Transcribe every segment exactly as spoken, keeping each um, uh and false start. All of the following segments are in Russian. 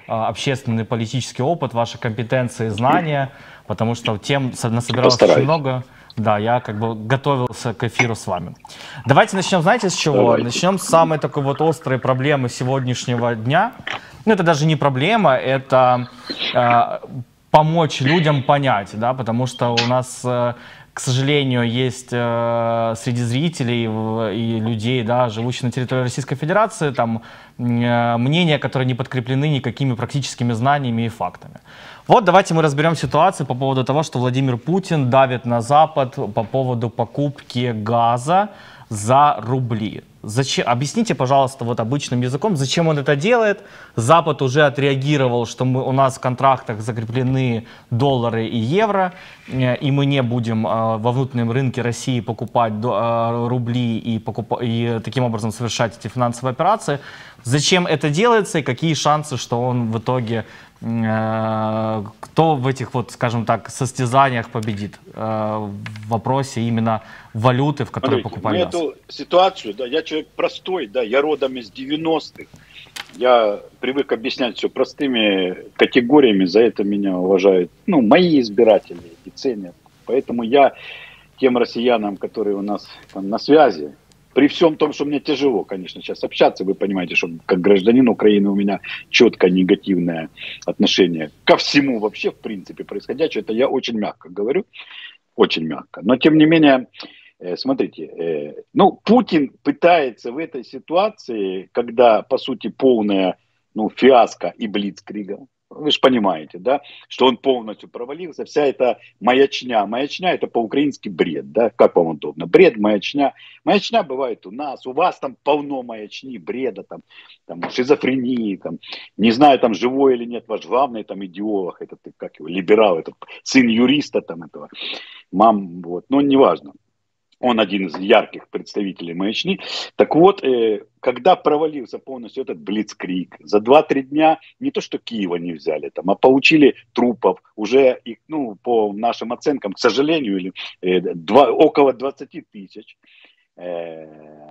общественный политический опыт, ваши компетенции, знания, потому что тем насобиралось очень много. Да, я как бы готовился к эфиру с вами. Давайте начнем, знаете, с чего? Давайте. Начнем с самой такой вот острой проблемы сегодняшнего дня. Ну, это даже не проблема, это э, помочь людям понять, да, потому что у нас, э, к сожалению, есть э, среди зрителей и людей, да, живущих на территории Российской Федерации, там э, мнения, которые не подкреплены никакими практическими знаниями и фактами. Вот давайте мы разберем ситуацию по поводу того, что Владимир Путин давит на Запад по поводу покупки газа за рубли. Зачем? Объясните, пожалуйста, вот обычным языком, зачем он это делает. Запад уже отреагировал, что мы, у нас в контрактах закреплены доллары и евро, и мы не будем э, во внутреннем рынке России покупать до, э, рубли и, покуп... и таким образом совершать эти финансовые операции. Зачем это делается и какие шансы, что он в итоге, э, кто в этих вот, скажем так, состязаниях победит э, в вопросе именно валюты, в которой Смотрите, покупали газ? Эту ситуацию, да, я человек простой, да, я родом из девяностых, я привык объяснять все простыми категориями, за это меня уважают, ну, мои избиратели и ценят. Поэтому я тем россиянам, которые у нас там на связи, при всем том, что мне тяжело, конечно, сейчас общаться, вы понимаете, что как гражданин Украины у меня четко негативное отношение ко всему вообще, в принципе, происходящему. Это я очень мягко говорю, очень мягко. Но, тем не менее, смотрите, ну, Путин пытается в этой ситуации, когда, по сути, полная, ну, фиаско и блицкрига, вы же понимаете, да, что он полностью провалился, вся эта маячня, маячня это по-украински бред, да, как вам удобно, бред, маячня, маячня бывает у нас, у вас там полно маячни, бреда, там, там шизофрении, там, не знаю, там живой или нет ваш главный там идеолог, этот, как его, либерал, этот сын юриста там этого, мам, вот, но неважно. Он один из ярких представителей маячни. Так вот, э, когда провалился полностью этот блицкриг, за два-три дня не то, что Киева не взяли, там, а получили трупов уже, их, ну, по нашим оценкам, к сожалению, или, э, два, около двадцати тысяч э,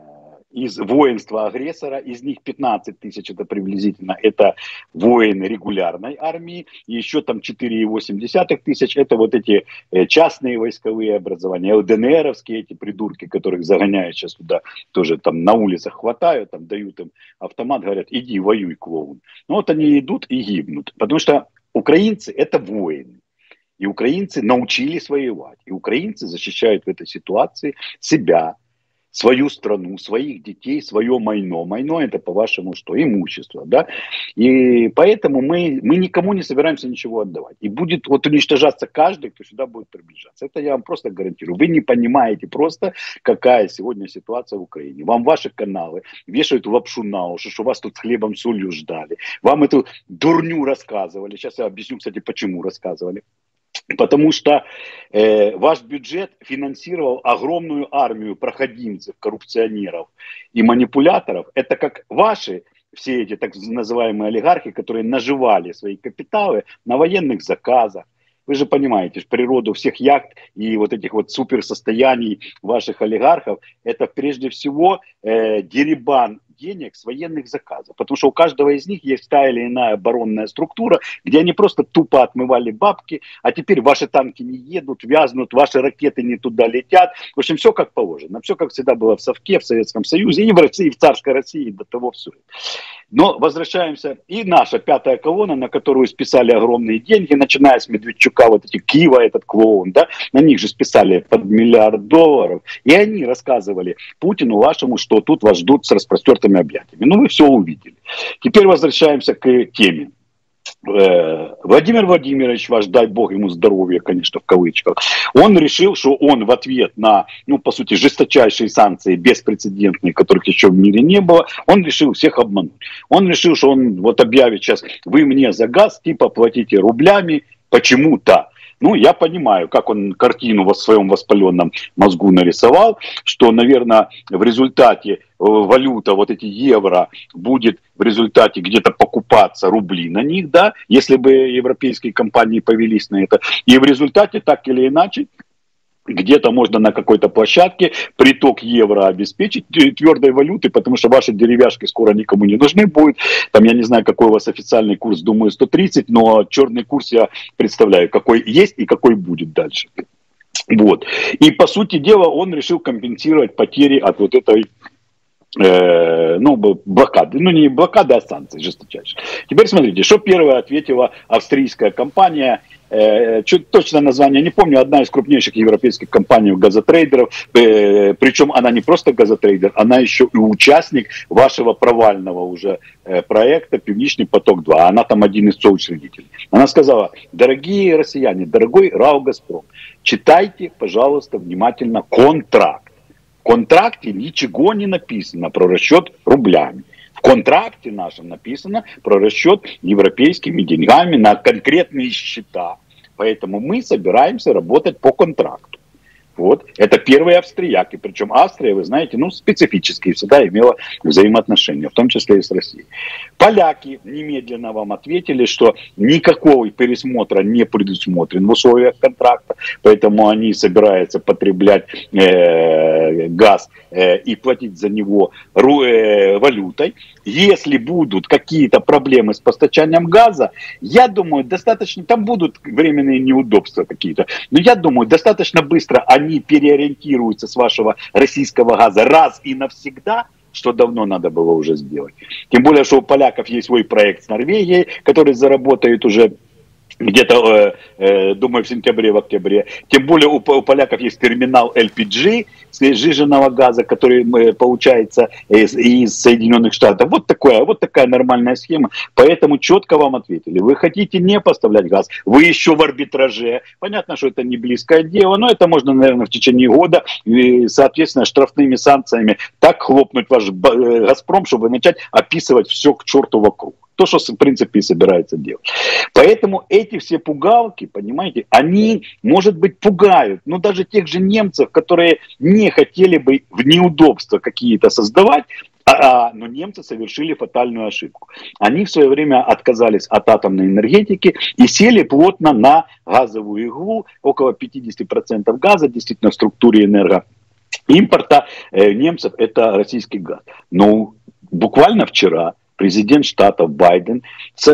из воинства агрессора, из них пятнадцать тысяч это приблизительно, это воины регулярной армии, и еще там четыре и восемь десятых тысяч это вот эти э, частные войсковые образования, ЛДНРовские эти придурки, которых загоняют сейчас туда, тоже там на улицах хватают, там дают им автомат, говорят, иди воюй, клоун. Ну вот они идут и гибнут, потому что украинцы это воины. И украинцы научились воевать. И украинцы защищают в этой ситуации себя, свою страну, своих детей, свое майно. Майно это, по-вашему, что? Имущество, да? И поэтому мы, мы никому не собираемся ничего отдавать. И будет вот уничтожаться каждый, кто сюда будет приближаться. Это я вам просто гарантирую. Вы не понимаете просто, какая сегодня ситуация в Украине. Вам ваши каналы вешают лапшу на уши, что вас тут с хлебом, солью ждали. Вам эту дурню рассказывали. Сейчас я объясню, кстати, почему рассказывали. Потому что э, ваш бюджет финансировал огромную армию проходимцев, коррупционеров и манипуляторов. Это как ваши, все эти так называемые олигархи, которые наживали свои капиталы на военных заказах. Вы же понимаете, природу всех яхт и вот этих вот суперсостояний ваших олигархов, это прежде всего э, дерибан денег с военных заказов. Потому что у каждого из них есть та или иная оборонная структура, где они просто тупо отмывали бабки, а теперь ваши танки не едут, вязнут, ваши ракеты не туда летят. В общем, все как положено. Все как всегда было в Совке, в Советском Союзе, и в России, и в царской России, и до того все. Но возвращаемся. И наша пятая колонна, на которую списали огромные деньги, начиная с Медведчука, вот эти Киева, этот клоун, да, на них же списали под миллиард долларов. И они рассказывали Путину вашему, что тут вас ждут с распростертыми объятиями. Ну, вы все увидели. Теперь возвращаемся к теме. Владимир Владимирович, ваш, дай бог ему здоровья, конечно, в кавычках, он решил, что он в ответ на, ну, по сути, жесточайшие санкции, беспрецедентные, которых еще в мире не было, он решил всех обмануть. Он решил, что он вот объявит сейчас, вы мне за газ, типа, платите рублями, почему-то. Ну, я понимаю, как он картину в своем воспаленном мозгу нарисовал, что, наверное, в результате валюта, вот эти евро, будет в результате где-то покупаться рубли на них, да, если бы европейские компании повелись на это. И в результате, так или иначе, где-то можно на какой-то площадке приток евро обеспечить твердой валюты, потому что ваши деревяшки скоро никому не нужны будут. Там, я не знаю, какой у вас официальный курс, думаю, сто тридцать, но черный курс я представляю, какой есть и какой будет дальше. Вот. И, по сути дела, он решил компенсировать потери от вот этой Э, ну, блокады, ну не блокады, а санкции жесточайшие. Теперь смотрите, что первое ответила австрийская компания, э, чуть точно название не помню, одна из крупнейших европейских компаний газотрейдеров, э, причем она не просто газотрейдер, она еще и участник вашего провального уже э, проекта «Північний поток-два», она там один из соучредителей. Она сказала: дорогие россияне, дорогой РАО «Газпром», читайте, пожалуйста, внимательно контракт. В контракте ничего не написано про расчет рублями. В контракте нашем написано про расчет европейскими деньгами на конкретные счета. Поэтому мы собираемся работать по контракту. Вот. Это первые австрияки. Причем Австрия, вы знаете, ну, специфически всегда имела взаимоотношения, в том числе и с Россией. Поляки немедленно вам ответили, что никакого пересмотра не предусмотрен в условиях контракта, поэтому они собираются потреблять э, газ э, и платить за него э, валютой. Если будут какие-то проблемы с постачанием газа, я думаю, достаточно, там будут временные неудобства какие-то, но я думаю, достаточно быстро они они переориентируются с вашего российского газа раз и навсегда, что давно надо было уже сделать. Тем более, что у поляков есть свой проект с Норвегией, который заработает уже где-то, э, э, думаю, в сентябре, в октябре. Тем более у, у поляков есть терминал эл пи джи, сжиженного газа, который э, получается из, из Соединенных Штатов. Вот, такое, вот такая нормальная схема. Поэтому четко вам ответили. Вы хотите не поставлять газ, вы еще в арбитраже. Понятно, что это не близкое дело, но это можно, наверное, в течение года, и, соответственно, штрафными санкциями так хлопнуть ваш «Газпром», чтобы начать описывать все к черту вокруг. То, что, в принципе, и собирается делать. Поэтому эти все пугалки, понимаете, они, может быть, пугают, но даже тех же немцев, которые не хотели бы в неудобства какие-то создавать, а, а, но немцы совершили фатальную ошибку. Они в свое время отказались от атомной энергетики и сели плотно на газовую иглу, около пятьдесят процентов газа, действительно, в структуре энергоимпорта э, немцев это российский газ. Но буквально вчера президент штата Байден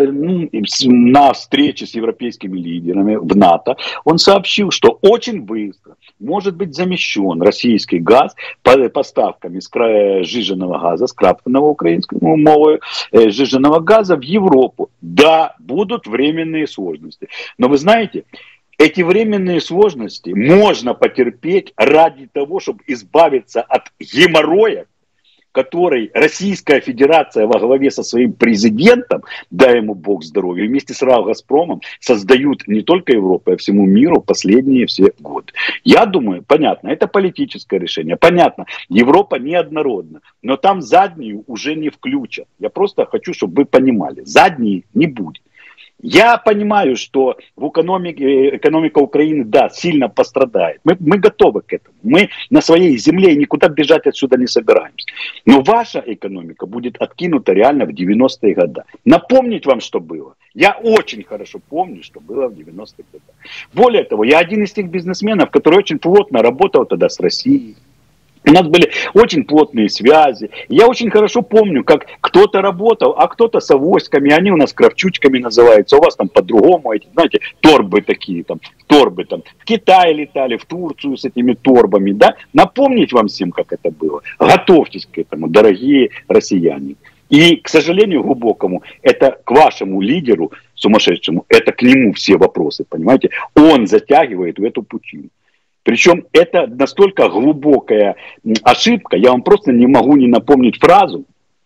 на встрече с европейскими лидерами в НАТО, он сообщил, что очень быстро может быть замещен российский газ поставками сжиженного газа, скрапленного украинскому мовою, сжиженного газа в Европу. Да, будут временные сложности. Но вы знаете, эти временные сложности можно потерпеть ради того, чтобы избавиться от геморроя, который Российская Федерация во главе со своим президентом, дай ему Бог здоровья, вместе с РАО «Газпромом» создают не только Европе, а всему миру последние все годы. Я думаю, понятно, это политическое решение. Понятно, Европа неоднородна, но там заднюю уже не включат. Я просто хочу, чтобы вы понимали, задней не будет. Я понимаю, что в экономике, экономика Украины, да, сильно пострадает. Мы, мы готовы к этому. Мы на своей земле никуда бежать отсюда не собираемся. Но ваша экономика будет откинута реально в девяностые годы. Напомнить вам, что было? Я очень хорошо помню, что было в девяностых годах. Более того, я один из тех бизнесменов, который очень плотно работал тогда с Россией. У нас были очень плотные связи. Я очень хорошо помню, как кто-то работал, а кто-то с авоськами. Они у нас кравчучками называются. У вас там по-другому эти, знаете, торбы такие там. Торбы там. В Китай летали, в Турцию с этими торбами. Да? Напомнить вам всем, как это было. Готовьтесь к этому, дорогие россияне. И, к сожалению, глубокому, это к вашему лидеру сумасшедшему, это к нему все вопросы, понимаете. Он затягивает в эту пучину. Причем это настолько глубокая ошибка, я вам просто не могу не напомнить фразу.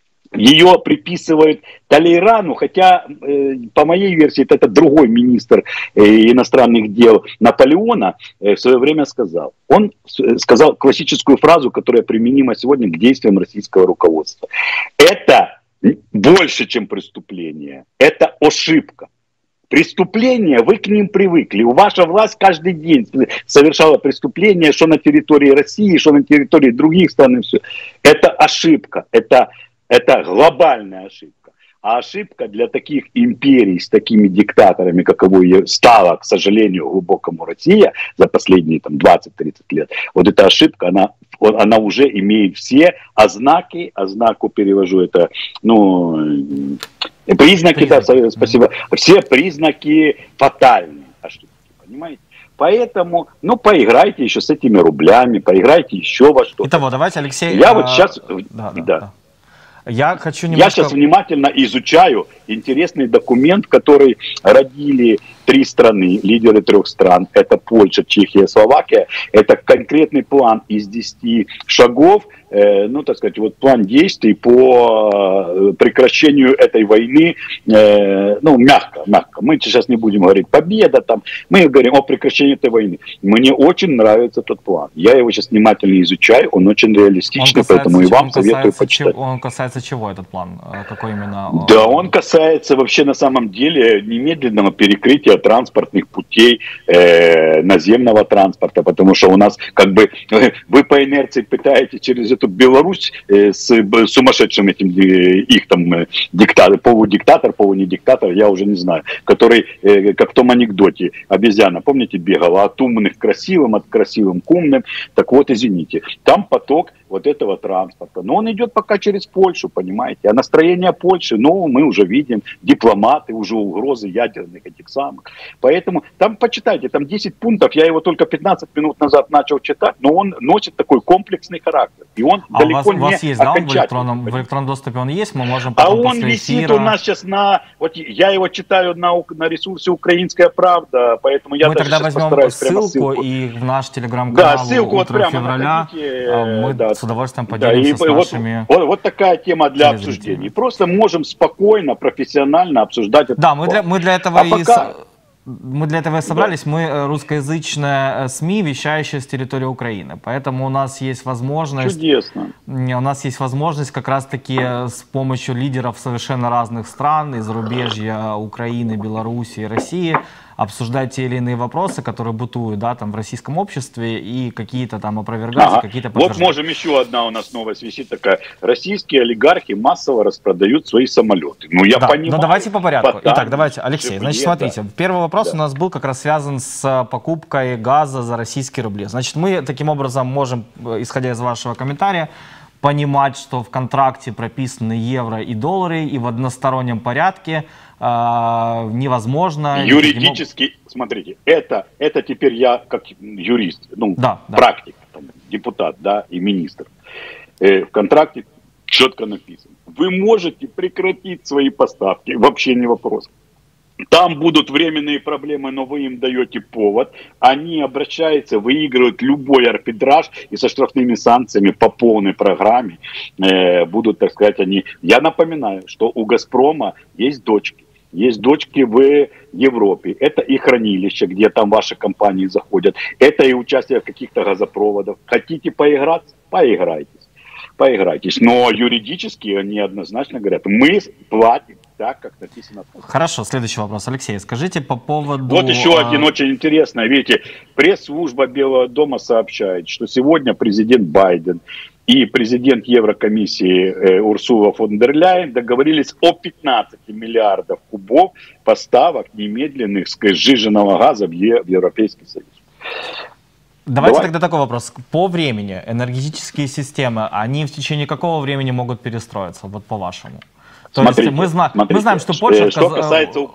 Ее приписывают Талейрану, хотя э, по моей версии это, это другой министр э, иностранных дел Наполеона э, в свое время сказал. Он сказал классическую фразу, которая применима сегодня к действиям российского руководства. Это больше, чем преступление, это ошибка. Преступления, вы к ним привыкли. Ваша власть каждый день совершала преступления, что на территории России, что на территории других стран. И все. Это ошибка, это, это глобальная ошибка. А ошибка для таких империй с такими диктаторами, каковой стала, к сожалению, глубокому Россия за последние там двадцать-тридцать лет, вот эта ошибка, она, она уже имеет все ознаки, ознаку перевожу это, ну, признаки, признаки. Да, спасибо, все признаки фатальной ошибки, понимаете? Поэтому, ну, поиграйте еще с этими рублями, поиграйте еще во что-то. Итого, давайте, Алексей... Я а... вот сейчас... Да, да, да. да. Я хочу немножко... Я сейчас внимательно изучаю интересный документ, который родили три страны, лидеры трех стран. Это Польша, Чехия, Словакия. Это конкретный план из десяти шагов, э, ну, так сказать, вот план действий по прекращению этой войны, э, ну, мягко, мягко. Мы сейчас не будем говорить победа, там, мы говорим о прекращении этой войны. Мне очень нравится тот план. Я его сейчас внимательно изучаю, он очень реалистичный, он поэтому и вам советую почитать. Чего, он касается чего этот план? Какой именно? Да, он касается вообще на самом деле немедленного перекрытия транспортных путей, э, наземного транспорта, потому что у нас как бы э, вы по инерции пытаетесь через эту Беларусь э, с э, сумасшедшим этим э, их там э, диктатор, полудиктатор, полунедиктатор, я уже не знаю, который э, как в том анекдоте обезьяна, помните, бегала от умных к красивым, от красивым к умным, так вот извините, там поток вот этого транспорта, но он идет пока через Польшу, понимаете, а настроение Польши, ну, мы уже видим, дипломаты, уже угрозы ядерных этих самых. Поэтому там почитайте, там десять пунктов, я его только пятнадцать минут назад начал читать, но он носит такой комплексный характер. И он а далеко у вас, не у вас есть, да, он в электронном, в электронном доступе он есть, мы можем потом. А он висит эфира... у нас сейчас на, вот я его читаю на, на ресурсе «Украинская правда», поэтому я мы даже тогда возьмем ссылку, ссылку и в наш телеграм-канал, да, ссылку вот прямо февраля, находите, мы да, с удовольствием поделимся, да, с вот, нашими... Вот, вот такая тема для обсуждения. Просто можем спокойно, профессионально обсуждать это. Да, мы для, мы для этого а и... пока... Мы для этого и собрались, да. Мы русскоязычная СМИ, вещающая с территории Украины, поэтому у нас есть возможность, Чудесно. У нас есть возможность как раз-таки с помощью лидеров совершенно разных стран, из зарубежья Украины, Белоруссии, России, обсуждать те или иные вопросы, которые бытуют, да, там в российском обществе, и какие-то там опровергать, ага. какие-то подтверждать. Вот можем еще одна у нас новость висит такая. Российские олигархи массово распродают свои самолеты. Ну, я да, понимаю. Ну, давайте по порядку. Потому, Итак, давайте, Алексей, значит, смотрите. Да. Первый вопрос да. у нас был как раз связан с покупкой газа за российские рубли. Значит, мы таким образом можем, исходя из вашего комментария, понимать, что в контракте прописаны евро и доллары, и в одностороннем порядке э, невозможно... Юридически, никаким... смотрите, это, это теперь я как юрист, ну, да, практик, там, депутат, да, и министр. Э, в контракте четко написано, вы можете прекратить свои поставки, вообще не вопрос. Там будут временные проблемы, но вы им даете повод. Они обращаются, выигрывают любой арбитраж и со штрафными санкциями по полной программе э, будут, так сказать, они... Я напоминаю, что у «Газпрома» есть дочки. Есть дочки в Европе. Это и хранилище, где там ваши компании заходят. Это и участие в каких-то газопроводах. Хотите поиграться? Поиграйтесь. Поиграйтесь. Но юридически они однозначно говорят, мы платим так, как написано. Хорошо, следующий вопрос. Алексей, скажите по поводу... Вот еще один очень интересный. Видите, пресс-служба Белого дома сообщает, что сегодня президент Байден и президент Еврокомиссии э, Урсула фон дер Ляйен договорились о пятнадцати миллиардах кубов поставок немедленных сжиженного газа в, е, в Европейский Союз. Давайте Давай. тогда такой вопрос. По времени энергетические системы, они в течение какого времени могут перестроиться, вот по-вашему? То смотрите, есть мы, зна смотрите, мы знаем, что Польша... Что касается...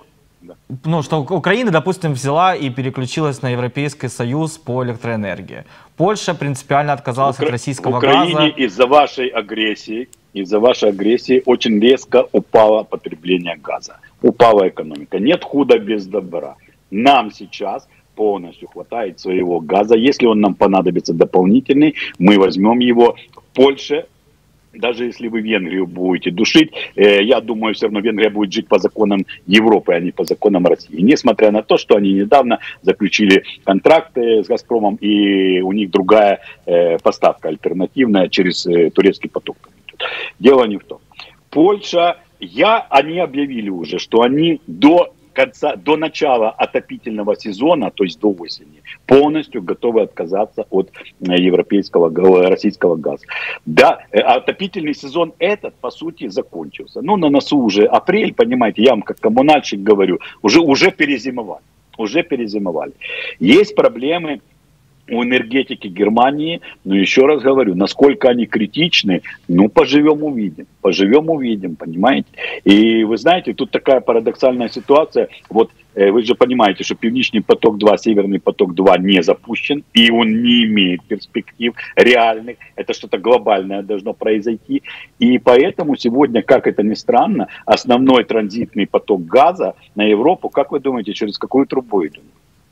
Ну, что Украина, допустим, взяла и переключилась на Европейский Союз по электроэнергии. Польша принципиально отказалась Укра... от российского Украине газа. Украине из-за вашей агрессии, из-за вашей агрессии очень резко упало потребление газа. Упала экономика. Нет худа без добра. Нам сейчас полностью хватает своего газа. Если он нам понадобится дополнительный, мы возьмем его в Польше. Даже если вы Венгрию будете душить, э, я думаю, все равно Венгрия будет жить по законам Европы, а не по законам России. Несмотря на то, что они недавно заключили контракты с «Газпромом», и у них другая э, поставка альтернативная через э, турецкий поток. Дело не в том. Польша, я, они объявили уже, что они до конца, до начала отопительного сезона, то есть до осени, полностью готовы отказаться от европейского, российского газа. Да, отопительный сезон этот, по сути, закончился. Ну, на носу уже апрель, понимаете, я вам как коммунальщик говорю, уже, уже перезимовали. Уже перезимовали. Есть проблемы у энергетики Германии, но еще раз говорю, насколько они критичны, ну, поживем увидим, поживем увидим, понимаете. И вы знаете, тут такая парадоксальная ситуация, вот э, вы же понимаете, что Північний поток-два, Северный поток-два не запущен, и он не имеет перспектив реальных, это что-то глобальное должно произойти, и поэтому сегодня, как это ни странно, основной транзитный поток газа на Европу, как вы думаете, через какую трубу идет?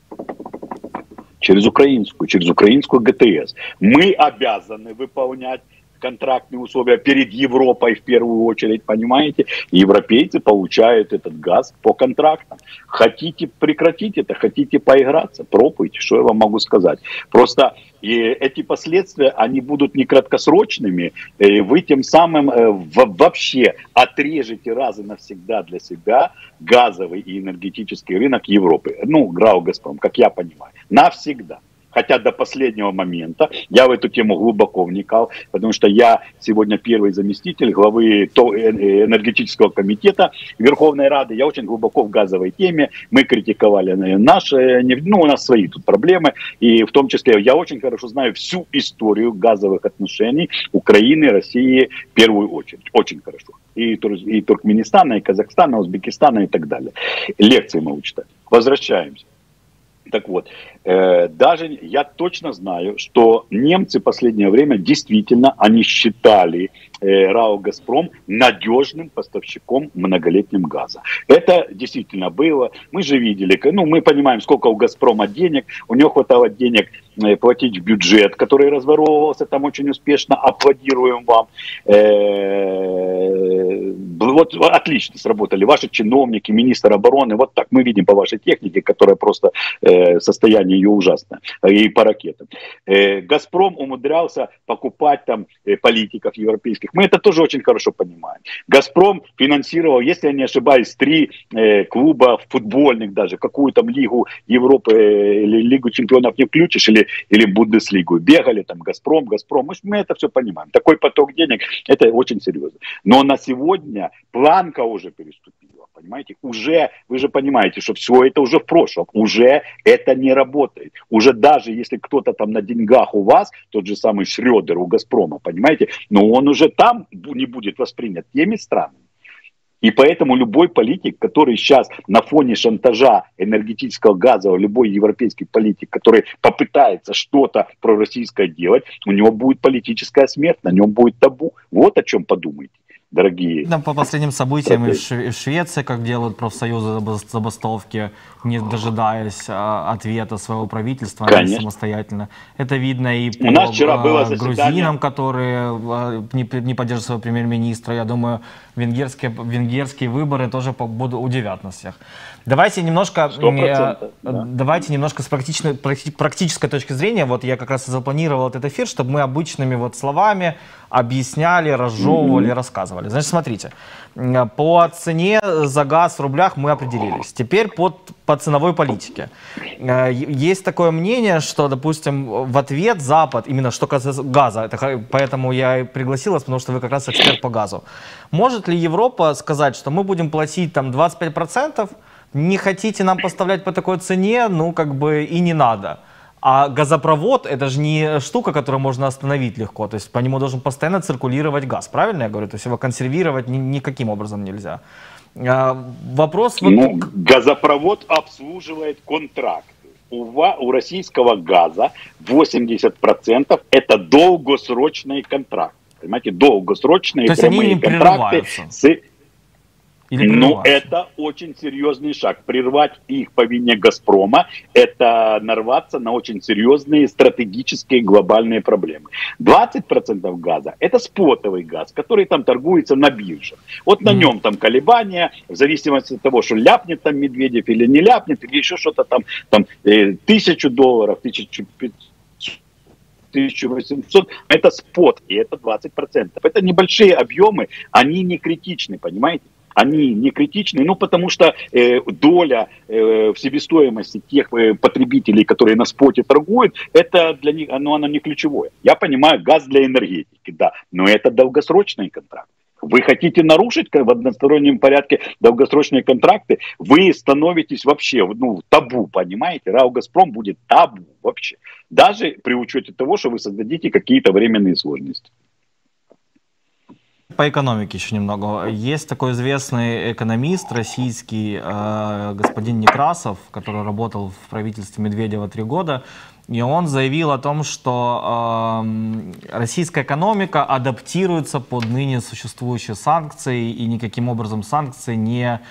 Через украинскую, через украинскую ГТС. Мы обязаны выполнять контрактные условия перед Европой в первую очередь, понимаете? Европейцы получают этот газ по контрактам. Хотите прекратить это, хотите поиграться, пробуйте, что я вам могу сказать. Просто и эти последствия, они будут не краткосрочными, и вы тем самым э, вообще отрежете раз и навсегда для себя газовый и энергетический рынок Европы. Ну, ГРАО «Газпром», как я понимаю, навсегда. Хотя до последнего момента я в эту тему глубоко вникал, потому что я сегодня первый заместитель главы энергетического комитета Верховной Рады. Я очень глубоко в газовой теме. Мы критиковали наши, ну, у нас свои тут проблемы. И в том числе я очень хорошо знаю всю историю газовых отношений Украины, России в первую очередь. Очень хорошо. И, и Туркменистана, и Казахстана, Узбекистана и так далее. Лекции могу читать. Возвращаемся. Так вот, э, даже я точно знаю, что немцы в последнее время действительно, они считали э, РАО «Газпром» надежным поставщиком многолетним газа. Это действительно было. Мы же видели, ну мы понимаем, сколько у «Газпрома» денег, у него хватало денег э, платить в бюджет, который разворовывался там очень успешно, аплодируем вам. Э, вот отлично сработали ваши чиновники, министр обороны, вот так мы видим по вашей технике, которая просто... Э, состояние ее ужасное, и по ракетам. «Газпром» умудрялся покупать там политиков европейских. Мы это тоже очень хорошо понимаем. «Газпром» финансировал, если я не ошибаюсь, три клуба футбольных даже, какую там Лигу Европы или Лигу чемпионов не включишь, или, или Бундеслигу. Бегали там «Газпром», «Газпром». Мы, мы это все понимаем. Такой поток денег, это очень серьезно. Но на сегодня планка уже переступила. Понимаете, уже, вы же понимаете, что все это уже в прошлом, уже это не работает. Уже даже если кто-то там на деньгах у вас, тот же самый Шрёдер у «Газпрома», понимаете, но он уже там не будет воспринят теми странами. И поэтому любой политик, который сейчас на фоне шантажа энергетического газа, любой европейский политик, который попытается что-то пророссийское делать, у него будет политическая смерть, на нем будет табу. Вот о чем подумайте. Дорогие. По последним событиям и в Швеции, как делают профсоюзы забастовки, не дожидаясь а, ответа своего правительства, они самостоятельно. Это видно и по У нас вчера было грузинам, которые а, не, не поддерживают своего премьер-министра. Я думаю, венгерские, венгерские выборы тоже будут удивят нас всех. Давайте немножко, э, да. давайте немножко с практичной, практической точки зрения, вот я как раз и запланировал этот эфир, чтобы мы обычными вот словами объясняли, разжевывали, mm-hmm. рассказывали. Значит, смотрите, по цене за газ в рублях мы определились. Теперь по, по ценовой политике. Есть такое мнение, что, допустим, в ответ Запад, именно что касается газа, это, поэтому я и пригласил вас, потому что вы как раз эксперт по газу. Может ли Европа сказать, что мы будем платить там двадцать пять процентов, не хотите нам поставлять по такой цене, ну как бы и не надо. А газопровод это же не штука, которую можно остановить легко, то есть по нему должен постоянно циркулировать газ, правильно я говорю? То есть его консервировать ни, никаким образом нельзя. А, вопрос... Ну, вот... Газопровод обслуживает контракты. У, у российского газа восемьдесят процентов это долгосрочные контракты. Понимаете, долгосрочные то есть прямые они не контракты с... Или ну, это очень серьезный шаг. Прервать их по вине «Газпрома» – это нарваться на очень серьезные стратегические глобальные проблемы. двадцать процентов газа – это спотовый газ, который там торгуется на биржах. Вот на mm. нем там колебания, в зависимости от того, что ляпнет там Медведев или не ляпнет, или еще что-то там, там э, тысячу долларов, тысячу пятьсот, тысяча восемьсот, это спот, и это двадцать процентов. Это небольшие объемы, они не критичны, понимаете? они не критичны, ну, потому что э, доля э, в себестоимости тех э, потребителей, которые на споте торгуют, это для них, оно, оно не ключевое. Я понимаю, газ для энергетики, да, но это долгосрочный контракт. Вы хотите нарушить в одностороннем порядке долгосрочные контракты, вы становитесь вообще, ну, табу, понимаете? РАО «Газпром» будет табу вообще. Даже при учете того, что вы создадите какие-то временные сложности. По экономике еще немного. Есть такой известный экономист российский, э, господин Некрасов, который работал в правительстве Медведева три года. И он заявил о том, что э, российская экономика адаптируется под ныне существующие санкции, и никаким образом санкции не,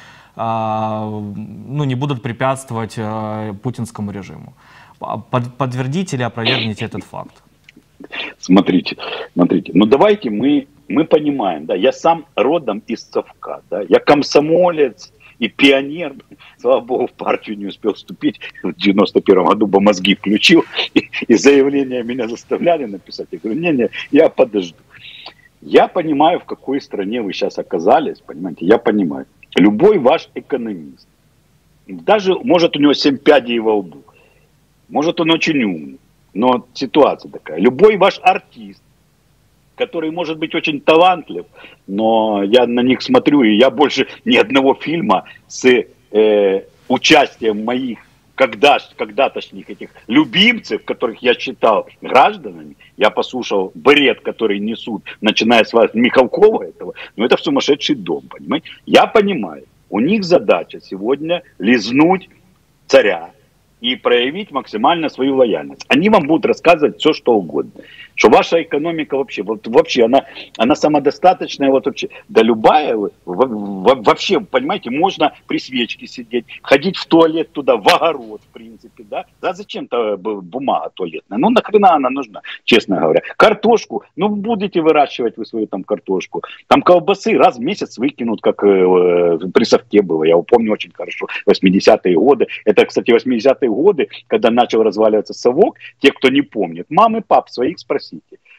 э, ну, не будут препятствовать э, путинскому режиму. Под, подтвердите или опровергните этот факт? Смотрите, смотрите. Ну давайте мы, мы понимаем, да, я сам родом из Совка, да, я комсомолец и пионер, слава богу, в партию не успел вступить, в девяносто первом году бы мозги включил, и, и заявления меня заставляли написать. Я говорю, не-не, я подожду. Я понимаю, в какой стране вы сейчас оказались, понимаете, я понимаю. Любой ваш экономист, даже, может, у него семь пядей во лбу, может, он очень умный, но ситуация такая. Любой ваш артист, который может быть очень талантлив, но я на них смотрю, и я больше ни одного фильма с э, участием моих когда, когда-тошних этих любимцев, которых я считал гражданами, я послушал бред, который несут, начиная с вас Михалкова этого, но это в сумасшедший дом, понимаете? Я понимаю, у них задача сегодня лизнуть царя и проявить максимально свою лояльность. Они вам будут рассказывать все, что угодно. Что ваша экономика вообще, вот вообще, она, она самодостаточная, вот вообще. Да любая, вообще, понимаете, можно при свечке сидеть, ходить в туалет туда, в огород, в принципе, да. Да зачем-то бумага туалетная? Ну, нахрена она нужна, честно говоря. Картошку, ну, будете выращивать вы свою там картошку. Там колбасы раз в месяц выкинут, как э, при Совке было. Я помню очень хорошо, восьмидесятые годы. Это, кстати, восьмидесятые годы, когда начал разваливаться совок, те, кто не помнит, мамы, пап своих спросите.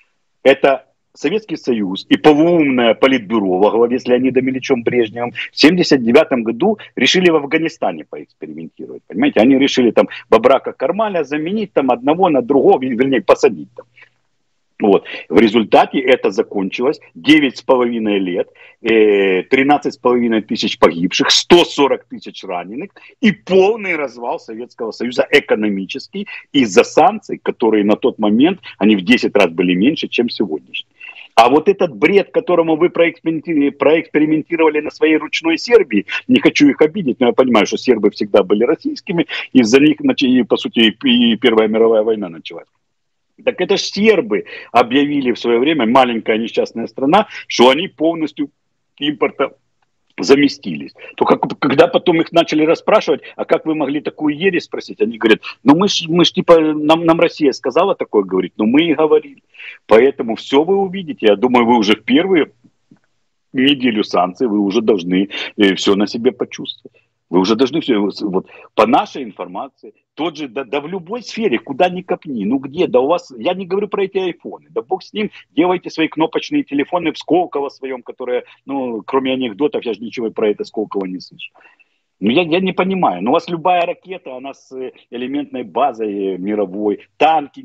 Это Советский Союз и полуумное политбюро во главе с Леонидом Ильичем Брежневым в семьдесят девятом году решили в Афганистане поэкспериментировать. Понимаете, они решили там Бабрака Кармаля заменить там одного на другого, вернее, посадить там. Вот. В результате это закончилось девять с половиной лет, тринадцать с половиной тысяч погибших, сто сорок тысяч раненых и полный развал Советского Союза экономический из-за санкций, которые на тот момент, они в десять раз были меньше, чем сегодняшние. А вот этот бред, которому вы проэкспериментировали, проэкспериментировали на своей ручной Сербии, не хочу их обидеть, но я понимаю, что сербы всегда были российскими, из-за них, по сути, и Первая мировая война началась. Так это ж сербы объявили в свое время, маленькая несчастная страна, что они полностью импорта заместились. Только когда потом их начали расспрашивать, а как вы могли такую ересь спросить, они говорят, ну мы ж, мы ж типа, нам, нам Россия сказала такое говорить, но мы и говорили. Поэтому все вы увидите, я думаю, вы уже в первую неделю санкций, вы уже должны э, все на себе почувствовать. Вы уже должны все, вот, по нашей информации, тот же, да, да в любой сфере, куда ни копни, ну где, да у вас, я не говорю про эти айфоны, да бог с ним, делайте свои кнопочные телефоны в Сколково своем, которые, ну, кроме анекдотов, я же ничего про это Сколково не слышу. Ну, я, я не понимаю, но у вас любая ракета, она с элементной базой мировой, танки,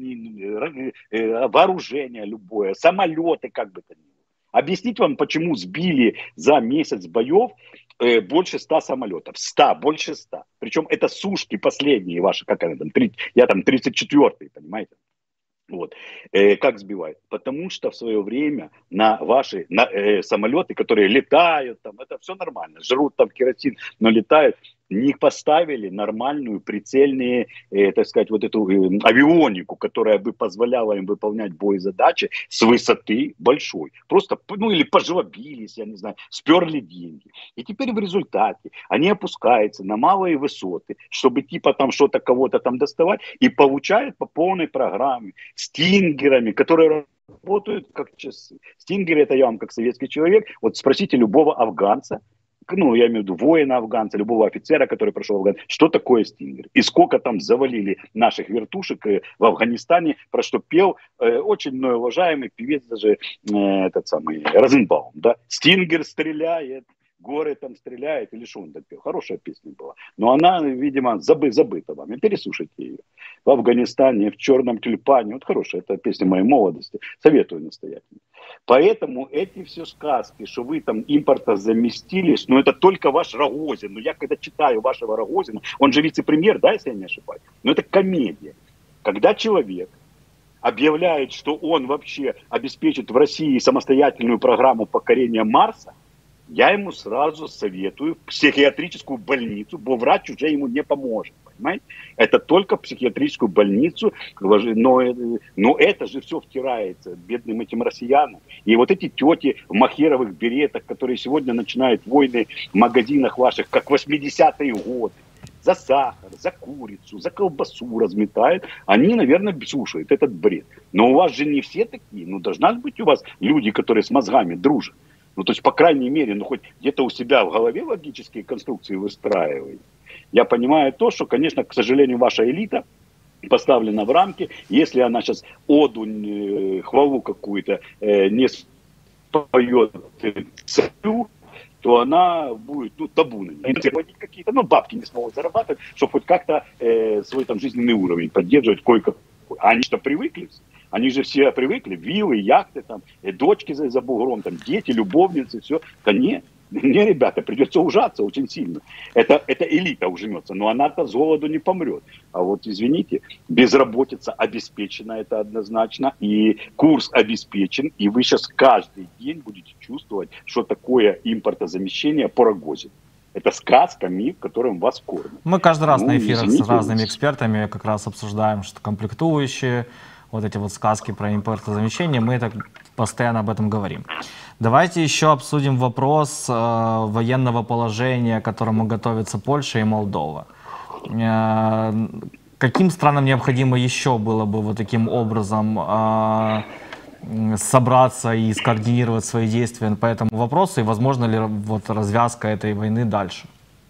вооружение любое, самолеты, как бы то ни было. Объяснить вам, почему сбили за месяц боев э, больше ста самолетов. ста, больше ста. Причем это сушки последние ваши, как они там, тридцать, я там тридцать четвёртый, понимаете? Вот. Э, как сбивают? Потому что в свое время на ваши на, э, самолеты, которые летают, там, это все нормально, жрут там керосин, но летают, не поставили нормальную прицельные, э, так сказать, вот эту э, авионику, которая бы позволяла им выполнять боезадачи с высоты большой. Просто, ну или пожлобились, я не знаю, сперли деньги. И теперь в результате они опускаются на малые высоты, чтобы типа там что-то кого-то там доставать, и получают по полной программе стингерами, которые работают как часы. Стингеры — это я вам как советский человек, вот спросите любого афганца, ну, я имею в виду воина афганца, любого офицера, который прошел в Афган, что такое стингер? И сколько там завалили наших вертушек в Афганистане, про что пел э, очень мной уважаемый певец, даже э, этот самый Розенбаум, да? Стингер стреляет, горы там стреляет, или что он так пел. Хорошая песня была. Но она, видимо, забы, забыта вами. Переслушайте ее. В Афганистане, в Черном тюльпане. Вот хорошая, это песня моей молодости. Советую настоятельно. Поэтому эти все сказки, что вы там импорта заместились, ну это только ваш Рогозин. Ну я когда читаю вашего Рогозина, он же вице-премьер, да, если я не ошибаюсь. Но это комедия. Когда человек объявляет, что он вообще обеспечит в России самостоятельную программу покорения Марса, я ему сразу советую психиатрическую больницу, бо врач уже ему не поможет. Понимаете? Это только в психиатрическую больницу, но, но это же все втирается бедным этим россиянам. И вот эти тети в махеровых беретах, которые сегодня начинают войны в магазинах ваших, как в восьмидесятые годы, за сахар, за курицу, за колбасу разметают, они, наверное, слушают этот бред. Но у вас же не все такие. Ну, должна быть у вас люди, которые с мозгами дружат. Ну, то есть, по крайней мере, ну, хоть где-то у себя в голове логические конструкции выстраиваете. Я понимаю то, что, конечно, к сожалению, ваша элита поставлена в рамки. Если она сейчас оду, э, хвалу какую-то э, не споет царю, то она будет, ну, табу на ней. Какие-то, ну, бабки не смогут зарабатывать, чтобы хоть как-то э, свой там жизненный уровень поддерживать кое-какой. Они что, привыкли? Они же все привыкли, виллы, яхты, там, и дочки за, за бугром, там, дети, любовницы, все. Да нет, не, ребята, придется ужаться очень сильно. Это, это элита ужмется, но она-то с голоду не помрет. А вот, извините, безработица обеспечена, это однозначно, и курс обеспечен, и вы сейчас каждый день будете чувствовать, что такое импортозамещение по Рогозину. Это сказка, миф, которым вас кормят. Мы каждый раз ну, на эфирах извините, с разными экспертами как раз обсуждаем, что комплектующие, вот эти вот сказки про импортозамещение, мы так постоянно об этом говорим. Давайте еще обсудим вопрос э, военного положения, к которому готовятся Польша и Молдова. Э, каким странам необходимо еще было бы вот таким образом э, собраться и скоординировать свои действия по этому вопросу, и возможно ли вот развязка этой войны дальше?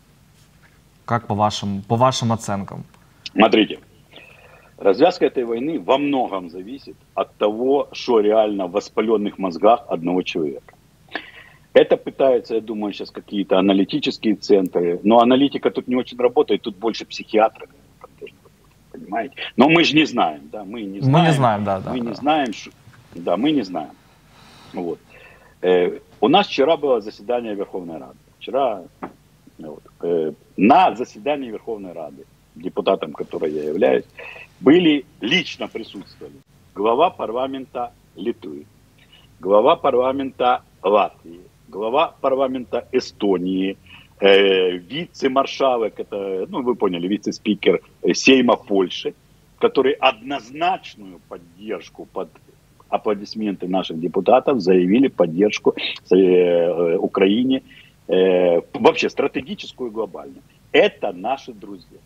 Как по вашим, по вашим оценкам? Смотрите. Развязка этой войны во многом зависит от того, что реально в воспаленных мозгах одного человека. Это пытаются, я думаю, сейчас какие-то аналитические центры, но аналитика тут не очень работает, тут больше психиатры, понимаете? Но мы же не знаем, да, мы не знаем. Мы не знаем, да, да. Мы да. не знаем, что, да, мы не знаем. Вот. Э, у нас вчера было заседание Верховной Рады. Вчера вот, э, на заседании Верховной Рады, депутатом которой я являюсь, были, лично присутствовали глава парламента Литвы, глава парламента Латвии, глава парламента Эстонии, э, вице-маршалок, это, ну вы поняли, вице-спикер Сейма Польши, который однозначную поддержку под аплодисменты наших депутатов заявили поддержку э, Украине, э, вообще стратегическую и глобальную. Это наши друзья.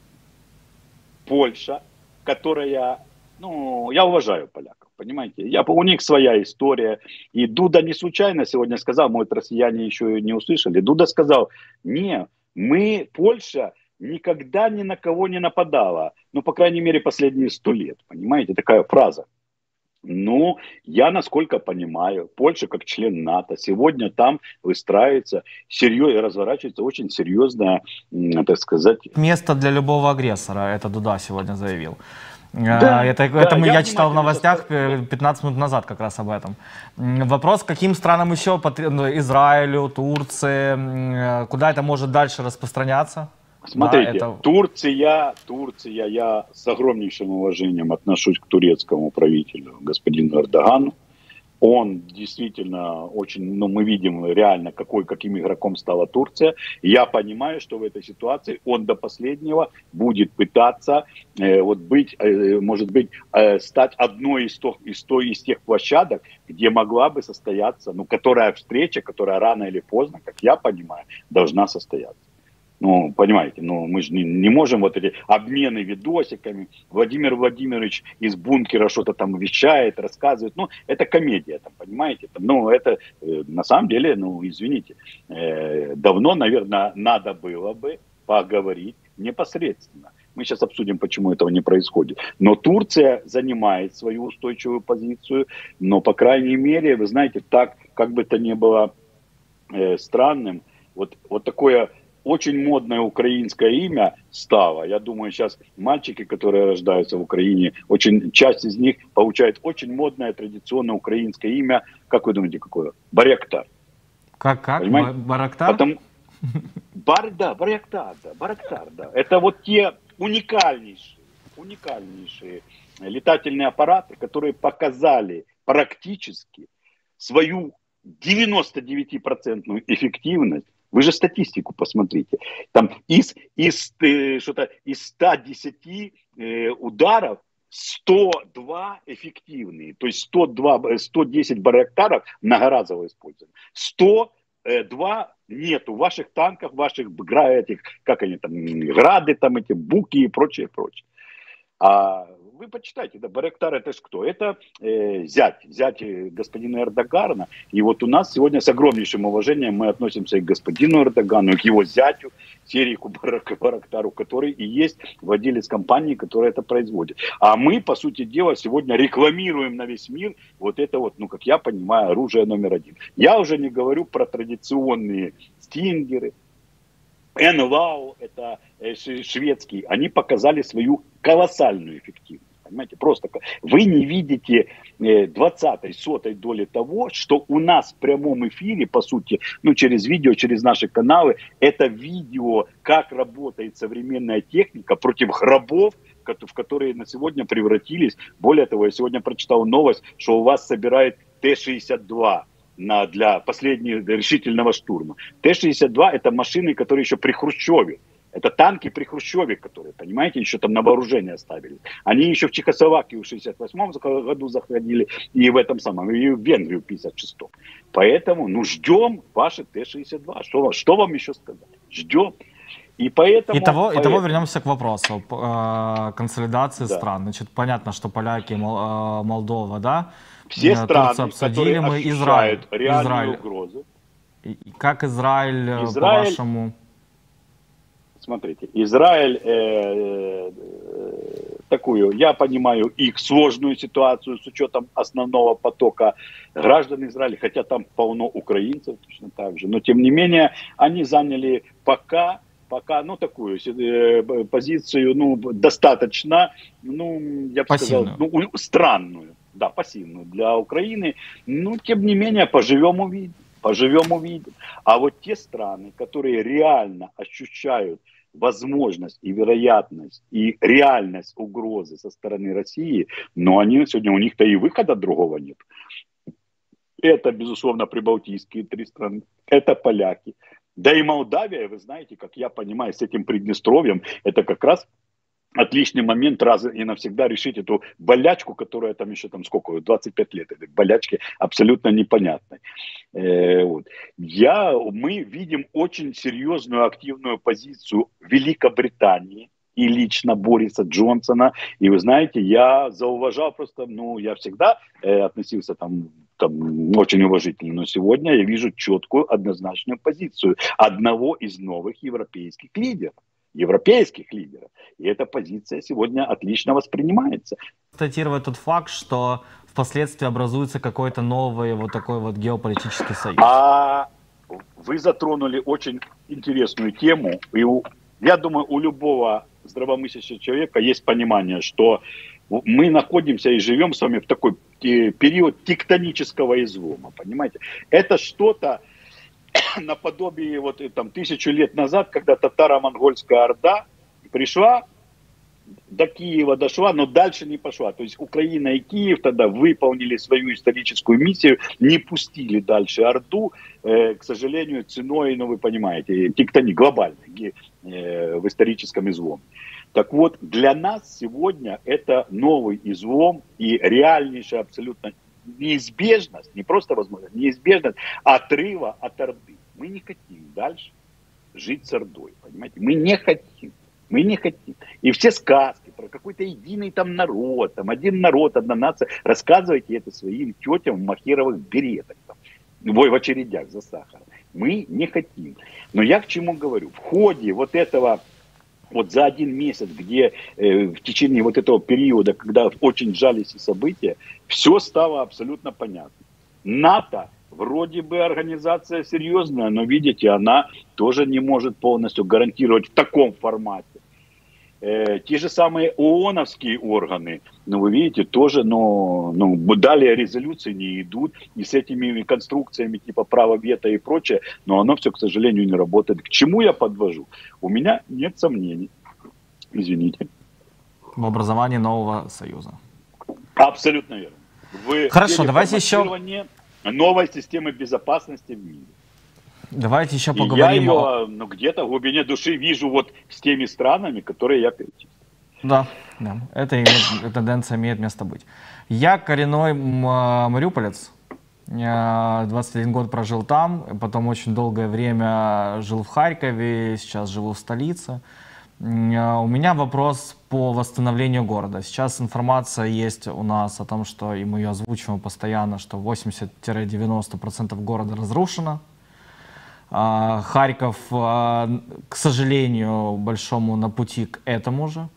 Польша, которая, ну, я уважаю поляков, понимаете, я, у них своя история, и Дуда не случайно сегодня сказал, может, россияне еще не услышали, Дуда сказал, не, мы, Польша, никогда ни на кого не нападала, ну, по крайней мере, последние сто лет, понимаете, такая фраза. Ну, я, насколько понимаю, Польша как член НАТО сегодня там выстраивается, серьезно, разворачивается очень серьезная, так сказать... Место для любого агрессора, это Дуда сегодня заявил. Да, это да, это мы, я, я читал в новостях достаточно... пятнадцать минут назад как раз об этом. Вопрос, каким странам еще, Израилю, Турции, куда это может дальше распространяться? Смотрите, да, это... Турция, Турция, я с огромнейшим уважением отношусь к турецкому правителю, господину Эрдогану. Он действительно очень, ну мы видим реально, какой, каким игроком стала Турция. Я понимаю, что в этой ситуации он до последнего будет пытаться э, вот быть, э, может быть, э, стать одной из, то, из, той, из тех площадок, где могла бы состояться, ну которая встреча, которая рано или поздно, как я понимаю, должна состояться. Ну, понимаете, ну, мы же не, не можем вот эти обмены видосиками. Владимир Владимирович из бункера что-то там вещает, рассказывает. Ну, это комедия, там, понимаете. Там, ну, это э, на самом деле, ну, извините, э, давно, наверное, надо было бы поговорить непосредственно. Мы сейчас обсудим, почему этого не происходит. Но Турция занимает свою устойчивую позицию. Но, по крайней мере, вы знаете, так, как бы то ни было э, странным, вот, вот такое очень модное украинское имя Става. Я думаю, сейчас мальчики, которые рождаются в Украине, очень часть из них получает очень модное традиционное украинское имя. Как вы думаете, какое? Баряктар. Как, как? Барактар? Потом... Бар, да, Баряктар, да, Баряктар, да. Это вот те уникальнейшие, уникальнейшие летательные аппараты, которые показали практически свою девяносто девять процентов эффективность. Вы же статистику посмотрите. Там из, из, э, что-то, из ста десяти э, ударов сто два эффективные. То есть сто два, сто десять барактаров многоразово используем. сто два нету в ваших танках, ваших этих, как они там, грады, там эти буки и прочее, прочее. А вы почитайте, да, Баряктар это ж кто? Это э, зять, зять господина Эрдогана. И вот у нас сегодня с огромнейшим уважением мы относимся и к господину Эрдогану, и к его зятю, Серику Баряктару, который и есть владелец компании, которая это производит. А мы, по сути дела, сегодня рекламируем на весь мир вот это вот, ну, как я понимаю, оружие номер один. Я уже не говорю про традиционные стингеры, эн эл а у, это шведский, они показали свою колоссальную эффективность. Понимаете, просто вы не видите двадцатой, сотой доли того, что у нас в прямом эфире, по сути, ну, через видео, через наши каналы, это видео, как работает современная техника против гробов, в которые на сегодня превратились. Более того, я сегодня прочитал новость, что у вас собирает Т шестьдесят два. На, для последнего решительного штурма. Т шестьдесят два это машины, которые еще при Хрущеве. Это танки при Хрущеве, которые, понимаете, еще там на вооружение оставили. Они еще в Чехословакию в шестьдесят восьмом году заходили, и в этом самом, и в Венгрию в пятьдесят шестом. Поэтому, ну, ждем ваши Т шестьдесят два. Что, что вам еще сказать? Ждем. И поэтому, итого, поэтому... итого вернемся к вопросу э, консолидации да. стран. Значит, понятно, что поляки, Мол, Молдова, да? Все страны, Турцию обсудили, мы Израиль, реальную Израиль. угрозу. И как Израиль, Израиль, по-вашему? Смотрите, Израиль э, э, такую, я понимаю их сложную ситуацию с учетом основного потока граждан Израиля, хотя там полно украинцев точно так же, но тем не менее они заняли пока пока, ну, такую э, позицию, ну, достаточно, ну, я бы пассивную. сказал, ну, странную, да, пассивную для Украины, но, тем не менее, поживем увидим, поживем увидим. А вот те страны, которые реально ощущают возможность и вероятность, и реальность угрозы со стороны России, но они сегодня, у них-то и выхода другого нет. Это, безусловно, прибалтийские три страны, это поляки. Да и Молдавия, вы знаете, как я понимаю, с этим Приднестровьем, это как раз отличный момент раз и навсегда решить эту болячку, которая там еще там сколько, двадцать пять лет, этой болячки абсолютно непонятной. Э, вот. Я, мы видим очень серьезную активную позицию Великобритании и лично Бориса Джонсона. И вы знаете, я зауважал просто, ну, я всегда э, относился там, там очень уважительно, но сегодня я вижу четкую, однозначную позицию одного из новых европейских лидеров. Европейских лидеров. И эта позиция сегодня отлично воспринимается. Констатировать тот факт, что впоследствии образуется какой-то новый вот такой вот геополитический союз. А вы затронули очень интересную тему. И у, я думаю, у любого здравомыслящего человека есть понимание, что мы находимся и живем с вами в такой период тектонического излома. Понимаете? Это что-то наподобие вот там тысячу лет назад, когда татаро-монгольская орда пришла, до Киева дошла, но дальше не пошла. То есть Украина и Киев тогда выполнили свою историческую миссию, не пустили дальше Орду, э, к сожалению, ценой, ну вы понимаете, тектоник глобальный э, в историческом изломе. Так вот, для нас сегодня это новый излом и реальнейшая абсолютно неизбежность, не просто возможность, неизбежность отрыва от Орды. Мы не хотим дальше жить с Ордой, понимаете? Мы не хотим. Мы не хотим. И все сказки про какой-то единый там народ, там один народ, одна нация, рассказывайте это своим тетям в махеровых беретах, там, в очередях за сахаром. Мы не хотим. Но я к чему говорю? В ходе вот этого, вот за один месяц, где э, в течение вот этого периода, когда очень сжались события, все стало абсолютно понятно. НАТО вроде бы организация серьезная, но, видите, она тоже не может полностью гарантировать в таком формате. Э, те же самые ООНовские органы, ну, вы видите, тоже, но, ну, далее резолюции не идут, и с этими конструкциями типа права вето и прочее, но оно все, к сожалению, не работает. К чему я подвожу? У меня нет сомнений, извините. В образовании нового союза. Абсолютно верно. В Хорошо, давайте еще... новой системы безопасности в мире. Давайте еще и поговорим. Я ее, ну, где-то в глубине души вижу вот с теми странами, которые я перечислил. Да, да, это имеет, эта тенденция имеет место быть. Я коренной мариуполец, двадцать один год прожил там, потом очень долгое время жил в Харькове, сейчас живу в столице. У меня вопрос по восстановлению города. Сейчас информация есть у нас о том, что, и мы ее озвучиваем постоянно, что восемьдесят-девяносто процентов города разрушено. Харьков, к сожалению, большому на пути к этому же.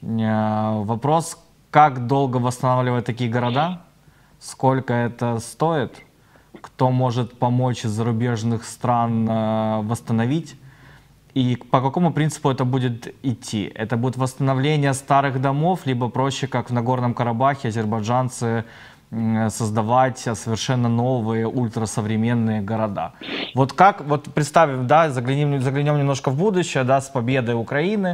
Вопрос, как долго восстанавливать такие города, сколько это стоит, кто может помочь из зарубежных стран восстановить и по какому принципу это будет идти. Это будет восстановление старых домов, либо проще, как в Нагорном Карабахе, азербайджанцы создавать совершенно новые ультрасовременные города. Вот как, вот представим, да, заглянем, заглянем немножко в будущее, да, с победой Украины,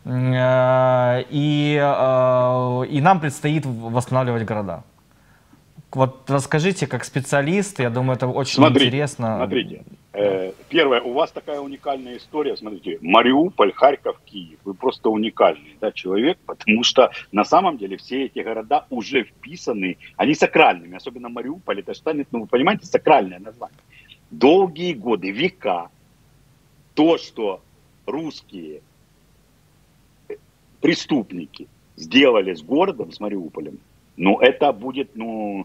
э, и, э, и нам предстоит восстанавливать города. Вот расскажите, как специалист, я думаю, это очень смотрите, интересно. Смотрите, э, первое, у вас такая уникальная история, смотрите, Мариуполь, Харьков, Киев, вы просто уникальный, да, человек, потому что на самом деле все эти города уже вписаны, они сакральными, особенно Мариуполь, это станет, ну вы понимаете, сакральное название. Долгие годы, века, то, что русские преступники сделали с городом, с Мариуполем, ну, это будет, ну,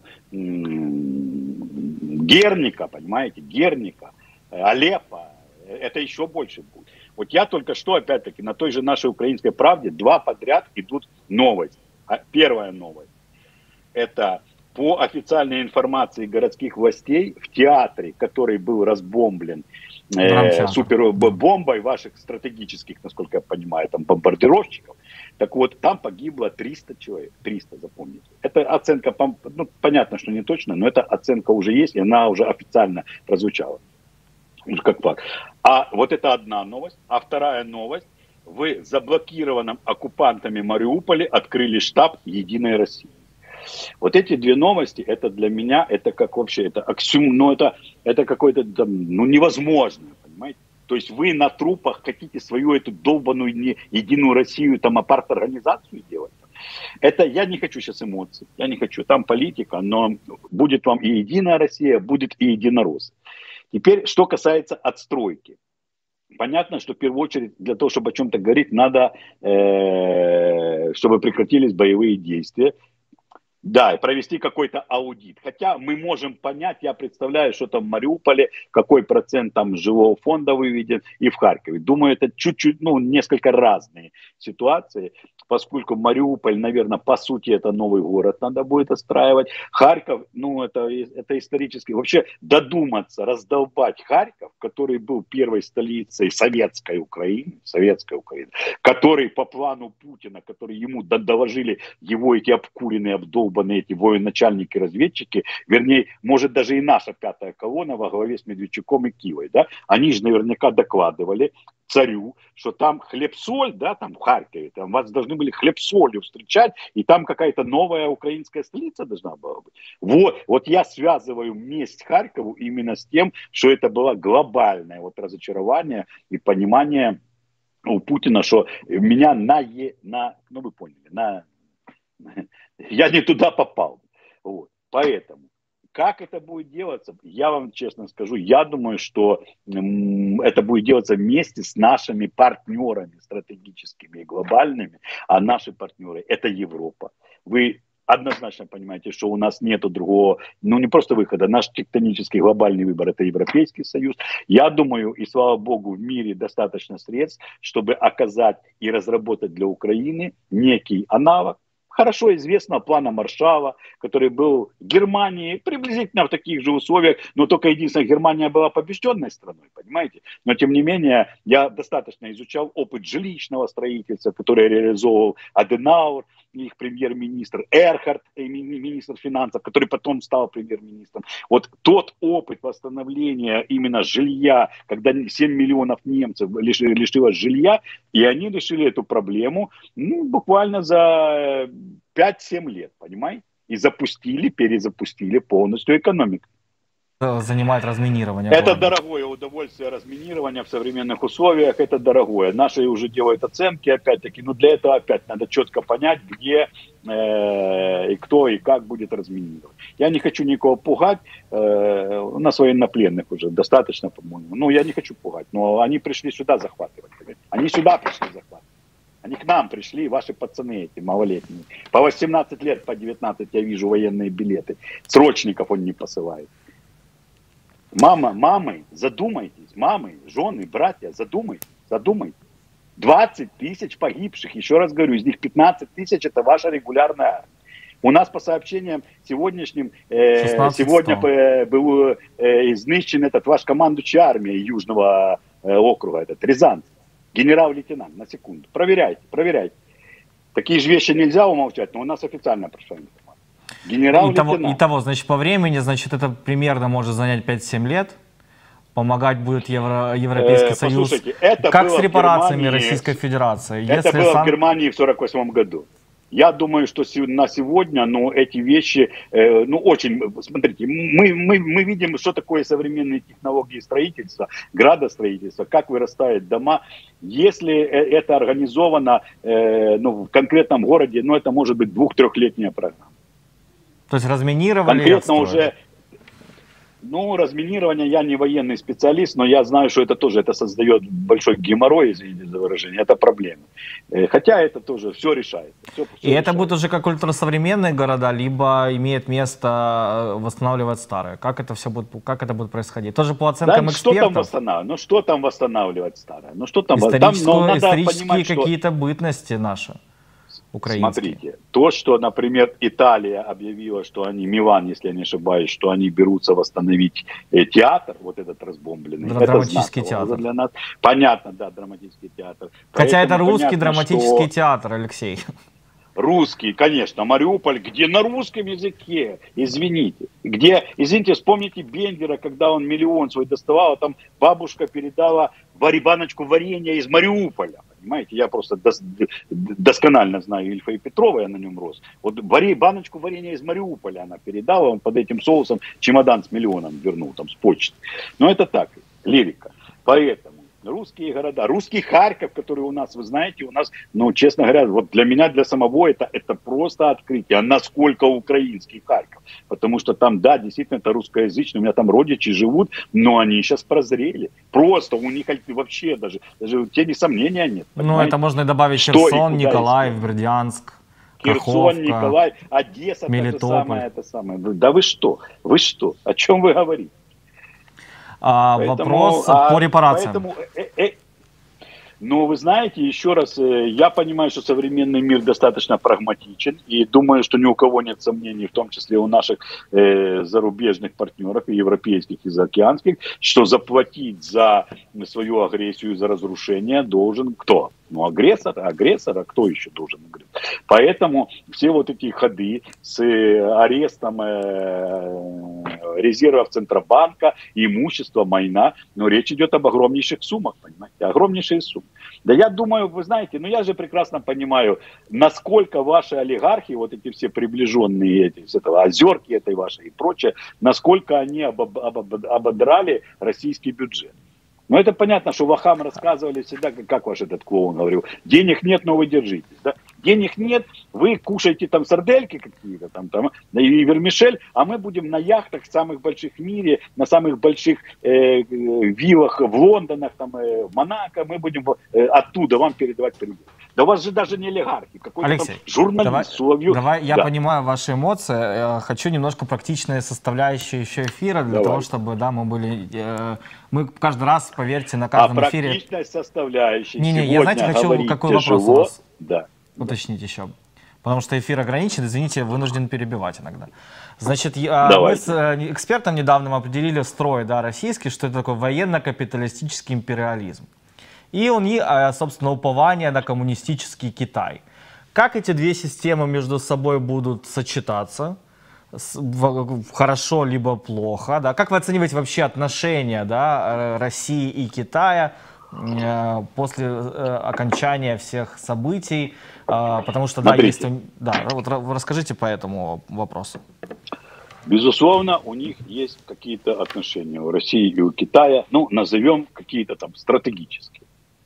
Герника, понимаете, Герника, Алеппо, это еще больше будет. Вот я только что, опять-таки, на той же нашей «Украинской правде» два подряд идут новости. Первая новость, это по официальной информации городских властей в театре, который был разбомблен э, супербомбой ваших стратегических, насколько я понимаю, там бомбардировщиков, так вот, там погибло триста человек, триста, запомните. Это оценка, ну, понятно, что не точно, но эта оценка уже есть, и она уже официально прозвучала. Как факт. А вот это одна новость. А вторая новость. В заблокированном оккупантами Мариуполе открыли штаб «Единой России». Вот эти две новости, это для меня, это как вообще, это аксиом, ну это, это какое-то, ну, невозможно, понимаете? То есть вы на трупах хотите свою эту долбаную не, Единую Россию, там, апарт-организацию делать? Это я не хочу сейчас эмоций, я не хочу, там политика, но будет вам и Единая Россия, будет и единороссы. Теперь, что касается отстройки. Понятно, что в первую очередь для того, чтобы о чем-то говорить, надо, э, чтобы прекратились боевые действия. Да, и провести какой-то аудит. Хотя мы можем понять, я представляю, что там в Мариуполе, какой процент там жилого фонда выведен, и в Харькове. Думаю, это чуть-чуть, ну, несколько разные ситуации, поскольку Мариуполь, наверное, по сути, это новый город надо будет отстраивать. Харьков, ну, это, это исторически. Вообще додуматься, раздолбать Харьков, который был первой столицей советской Украины, советской Украины, который по плану Путина, который ему доложили его эти обкуренные, обдолбанные, эти военачальники-разведчики, вернее, может даже и наша пятая колонна во главе с Медведчуком и Кивой, да, они же наверняка докладывали царю, что там хлеб-соль, да, там в Харькове, там вас должны были хлеб-солью встречать, и там какая-то новая украинская столица должна была быть. Вот, вот я связываю месть Харькову именно с тем, что это было глобальное вот разочарование и понимание у Путина, что меня на, на ну вы поняли, на я не туда попал. Вот. Поэтому, как это будет делаться, я вам честно скажу, я думаю, что м, это будет делаться вместе с нашими партнерами стратегическими и глобальными, а наши партнеры это Европа. Вы однозначно понимаете, что у нас нет другого, ну не просто выхода, наш тектонический глобальный выбор это Европейский Союз. Я думаю, и слава богу, в мире достаточно средств, чтобы оказать и разработать для Украины некий аналог, хорошо известного плана Маршалла, который был в Германии приблизительно в таких же условиях, но только единственное, Германия была побежденной страной, понимаете? Но тем не менее, я достаточно изучал опыт жилищного строительства, который реализовывал Аденауэр, их премьер-министр, Эрхард, министр финансов, который потом стал премьер-министром. Вот тот опыт восстановления именно жилья, когда семь миллионов немцев лишилось жилья, и они решили эту проблему ну, буквально за пять-семь лет, понимаете? И запустили, перезапустили полностью экономику. Занимает разминирование. Это города. Дорогое удовольствие разминирования в современных условиях, это дорогое. Наши уже делают оценки, опять-таки, но для этого опять надо четко понять, где э, и кто и как будет разминировать. Я не хочу никого пугать, э, у нас военнопленных уже достаточно, по-моему. Ну, я не хочу пугать, но они пришли сюда захватывать. Они сюда пришли захватывать. Они к нам пришли, ваши пацаны эти малолетние. По восемнадцать лет, по девятнадцать я вижу военные билеты. Срочников он не посылает. Мама, мамы, задумайтесь, мамы, жены, братья, задумайтесь, задумайтесь. двадцать тысяч погибших, еще раз говорю, из них пятнадцать тысяч это ваша регулярная армия. У нас по сообщениям сегодняшним, э, сегодня э, был э, изнищен этот ваш командующий армией Южного э, округа, этот Рязанцев, генерал-лейтенант, на секунду. Проверяйте, проверяйте. Такие же вещи нельзя умолчать, но у нас официально прошло. Итого, итого, значит, по времени, значит, это примерно может занять пять-семь лет. Помогать будет Евро, Европейский э, Союз. Это как с репарациями Российской Федерации? Это Если было сам... в Германии в сорок восьмом году. Я думаю, что на сегодня, ну, эти вещи, э, ну, очень, смотрите, мы, мы, мы видим, что такое современные технологии строительства, градостроительства, как вырастают дома. Если это организовано, э, ну, в конкретном городе, ну, это может быть двух-трехлетняя программа. То есть разминировали? Конкретно уже, ну, разминирование, я не военный специалист, но я знаю, что это тоже, это создает большой геморрой, извините за выражение, это проблема. Хотя это тоже все решает. Все, все И решает. Это будет уже как ультрасовременные города, либо имеет место восстанавливать старые? Как это все будет, как это будет происходить? Тоже по оценкам да, экспертов? Что там восстанавливать? Ну, что там восстанавливать старое? Ну, что там? Исторические, там, исторические какие-то что... бытности наши. Смотрите, то, что, например, Италия объявила, что они, Милан, если я не ошибаюсь, что они берутся восстановить э, театр, вот этот разбомбленный. Дра- драматический это театр. Для нас. Понятно, да, драматический театр. Хотя Поэтому это русский понятно, драматический что... театр, Алексей. Русский, конечно, Мариуполь, где на русском языке, извините. Где, извините, вспомните Бендера, когда он миллион свой доставал, а там бабушка передала баночку варенья из Мариуполя. Понимаете, я просто дос, досконально знаю Ильфа и Петрова, я на нем рос. Вот вари, баночку варенья из Мариуполя она передала, он под этим соусом чемодан с миллионом вернул, там, с почты. Но это так, лирика. Поэтому русские города, русский Харьков, который у нас, вы знаете, у нас, ну, честно говоря, вот для меня, для самого, это, это просто открытие, а насколько украинский Харьков. Потому что там, да, действительно, это русскоязычный, у меня там родичи живут, но они сейчас прозрели. Просто у них вообще даже, даже тени сомнения нет. Ну, это можно и добавить Херсон, Николаев, Бердянск, Херсон, Николаев, Одесса, Мелитополь. То же самое, это самое. Да вы что? Вы что? О чем вы говорите? А, поэтому, вопрос а, по репарациям. Поэтому, э, э, ну, вы знаете, еще раз, э, я понимаю, что современный мир достаточно прагматичен, и думаю, что ни у кого нет сомнений, в том числе у наших э, зарубежных партнеров, и европейских, и заокеанских, что заплатить за свою агрессию, за разрушение должен кто? Ну, агрессор, агрессор, а кто еще должен агрессор? Поэтому все вот эти ходы с арестом э, резервов Центробанка, имущества, майна, но речь идет об огромнейших суммах, понимаете, огромнейшие суммы. Да я думаю, вы знаете, ну я же прекрасно понимаю, насколько ваши олигархи, вот эти все приближенные эти, с этого озерки этой вашей и прочее, насколько они обоб, обоб, ободрали российский бюджет. Но это понятно, что Вахам рассказывали всегда, как ваш этот клоун говорил, денег нет, но вы держитесь. Да? Денег нет, вы кушаете там сардельки какие-то там, там и вермишель, а мы будем на яхтах самых больших в мире, на самых больших э, виллах в Лондонах, там, э, в Монако, мы будем э, оттуда вам передавать привет. Да у вас же даже не олигархи, какой-то Алексей, там журналист, давай, Соловьев. Давай, я да. понимаю ваши эмоции, хочу немножко практичные составляющие еще эфира, для давай. того, чтобы да, мы были... Э, мы каждый раз, поверьте, на каждом а эфире... А практичность составляющая Не-не, я, знаете, хочу какой тяжело, вопрос у вас да. уточнить еще. Потому что эфир ограничен, извините, вынужден перебивать иногда. Значит, я, мы с экспертом недавно определили строй, да, российский, что это такой военно-капиталистический империализм. И он, собственно, упование на коммунистический Китай. Как эти две системы между собой будут сочетаться? Хорошо либо плохо, да? Как вы оцениваете вообще отношения, да, России и Китая после окончания всех событий? Потому что, да, есть... Да, вот расскажите по этому вопросу. Безусловно, у них есть какие-то отношения у России и у Китая, ну, назовем какие-то там стратегические.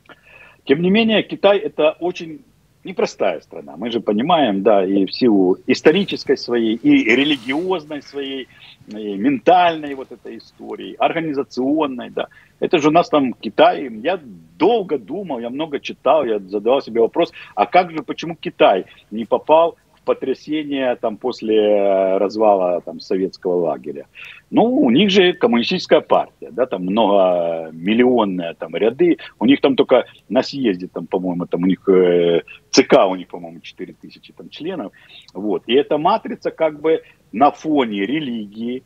Тем не менее, Китай это очень непростая страна. Мы же понимаем, да, и в силу исторической своей, и религиозной своей, и ментальной вот этой истории, организационной, да. Это же у нас там Китай. Я долго думал, я много читал, я задавал себе вопрос, а как же, почему Китай не попал в потрясение там после развала там советского лагеря? Ну, у них же коммунистическая партия, да, там многомиллионные там ряды, у них там только на съезде, там, по-моему, там у них э, ЦК, у них, по-моему, четыре тысячи там членов, вот, и эта матрица как бы на фоне религии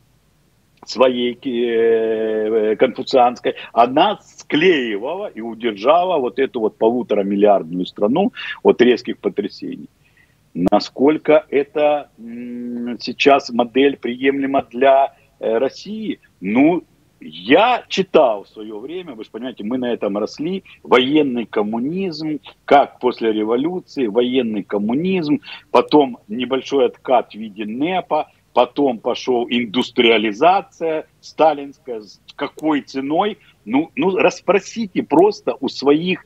своей э, конфуцианской, она склеивала и удержала вот эту вот полуторамиллиардную страну от резких потрясений. Насколько эта м, сейчас модель приемлема для России? Ну, я читал в свое время, вы же понимаете, мы на этом росли, военный коммунизм, как после революции, военный коммунизм, потом небольшой откат в виде НЭПа, потом пошел индустриализация сталинская, с какой ценой? Ну, ну расспросите просто у своих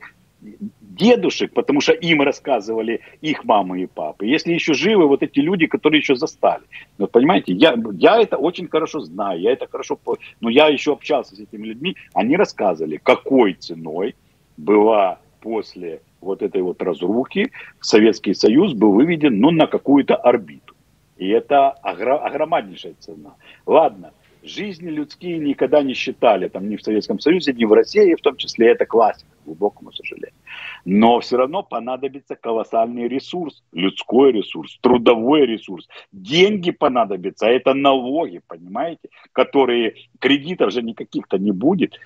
дедушек, потому что им рассказывали их мамы и папы. Если еще живы вот эти люди, которые еще застали. Вот понимаете, я, я это очень хорошо знаю, я это хорошо, но я еще общался с этими людьми, они рассказывали, какой ценой была после вот этой вот разрухи Советский Союз был выведен, ну, на какую-то орбиту. И это огромнейшая цена. Ладно. Жизни людские никогда не считали, там, ни в Советском Союзе, ни в России, в том числе, это классика, к глубокому сожалению. Но все равно понадобится колоссальный ресурс, людской ресурс, трудовой ресурс, деньги понадобятся, а это налоги, понимаете, которые, кредитов же никаких-то не будет.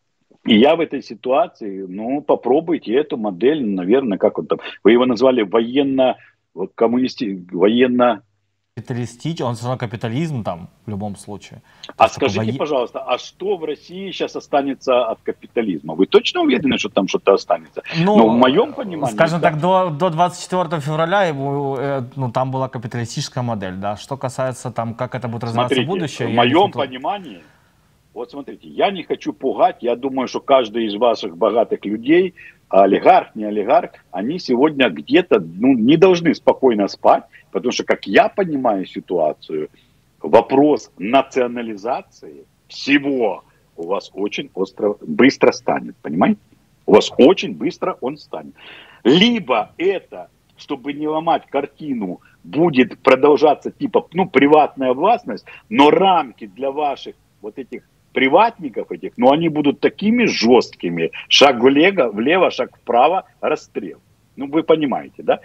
И я в этой ситуации, ну, попробуйте эту модель, наверное, как он там, вы его назвали военно, вот, коммунисти, военно... Капиталистич, он все равно капитализм там в любом случае. А скажите, пожалуйста, а что в России сейчас останется от капитализма? Вы точно уверены, что там что-то останется? Ну, Но в моем понимании... Скажем да. так, до, до двадцать четвёртого февраля его, ну, там была капиталистическая модель, да. Что касается там, как это будет развиваться Смотрите, в будущем... в моем понимании, вот смотрите, я не хочу пугать, я думаю, что каждый из ваших богатых людей, олигарх, не олигарх, они сегодня где-то, ну, не должны спокойно спать, потому что, как я понимаю ситуацию, вопрос национализации всего у вас очень остро, быстро станет, понимаете? У вас очень быстро он станет. Либо это, чтобы не ломать картину, будет продолжаться типа, ну, приватная властность, но рамки для ваших вот этих приватников этих, но они будут такими жесткими, шаг влево, влево, шаг вправо, расстрел. Ну, вы понимаете, да?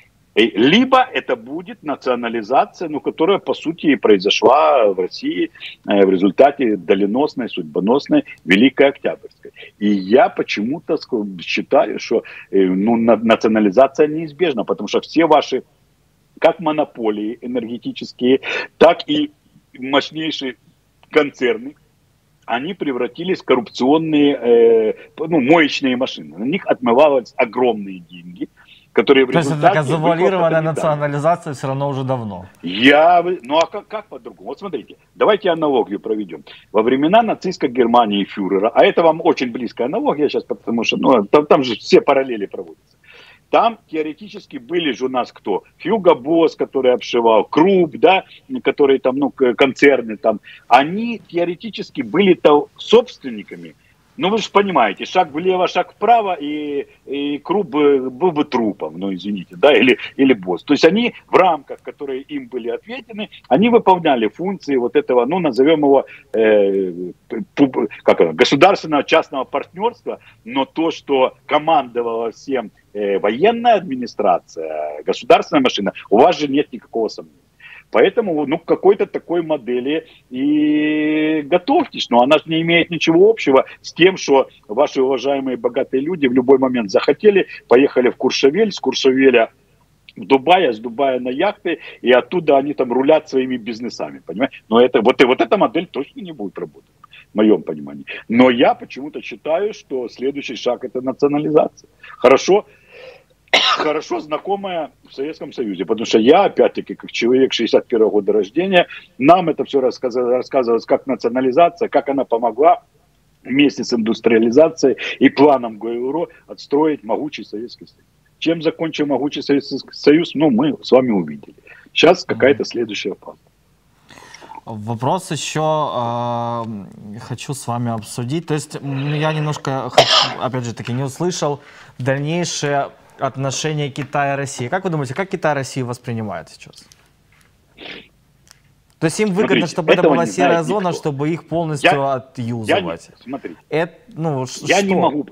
И либо это будет национализация, ну, которая, по сути, и произошла в России э, в результате доленосной, судьбоносной Великой Октябрьской. И я почему-то считаю, что э, ну, на, национализация неизбежна, потому что все ваши, как монополии энергетические, так и мощнейшие концерны, они превратились в коррупционные, э, ну, моечные машины. На них отмывались огромные деньги, которые в То результате... есть это такая завуалированная национализация все равно уже давно. Я... Ну а как, как по-другому? Вот смотрите, давайте аналогию проведем. Во времена нацистской Германии фюрера, а это вам очень близкая аналогия сейчас, потому что ну, там, там же все параллели проводятся. Там теоретически были же у нас кто? Хьюго Босс, который обшивал, Круп, да, которые там, ну, концерны там. Они теоретически были-то собственниками Ну, вы же понимаете, шаг влево, шаг вправо, и, и Круп бы, был бы трупом, ну, извините, да, или, или босс. То есть они в рамках, которые им были ответены, они выполняли функции вот этого, ну, назовем его, э, как это, государственного частного партнерства, но то, что командовала всем э, военная администрация, государственная машина, у вас же нет никакого сомнения. Поэтому, ну, к какой-то такой модели и готовьтесь. Но она же не имеет ничего общего с тем, что ваши уважаемые богатые люди в любой момент захотели, поехали в Куршавель, с Куршавеля в Дубай, а с Дубая на яхты, и оттуда они там рулят своими бизнесами, понимаете? Но это, вот, и вот эта модель точно не будет работать, в моем понимании. Но я почему-то считаю, что следующий шаг – это национализация. Хорошо, хорошо знакомая в Советском Союзе, потому что я, опять-таки, как человек шестьдесят первого года рождения, нам это все рассказывалось, как национализация, как она помогла вместе с индустриализацией и планом ГОЭУРО отстроить могучий Советский Союз. Чем закончил могучий Советский Союз, ну, мы с вами увидели. Сейчас какая-то следующая фаза. Вопрос еще э, хочу с вами обсудить. То есть я немножко, опять же таки, не услышал дальнейшее отношения Китая и России. Как вы думаете, как Китай и Россию воспринимают сейчас? То есть им выгодно, смотрите, чтобы это была серая зона, никто. Чтобы их полностью я, отюзывать. Я не, смотрите, это, ну, я что? не могу...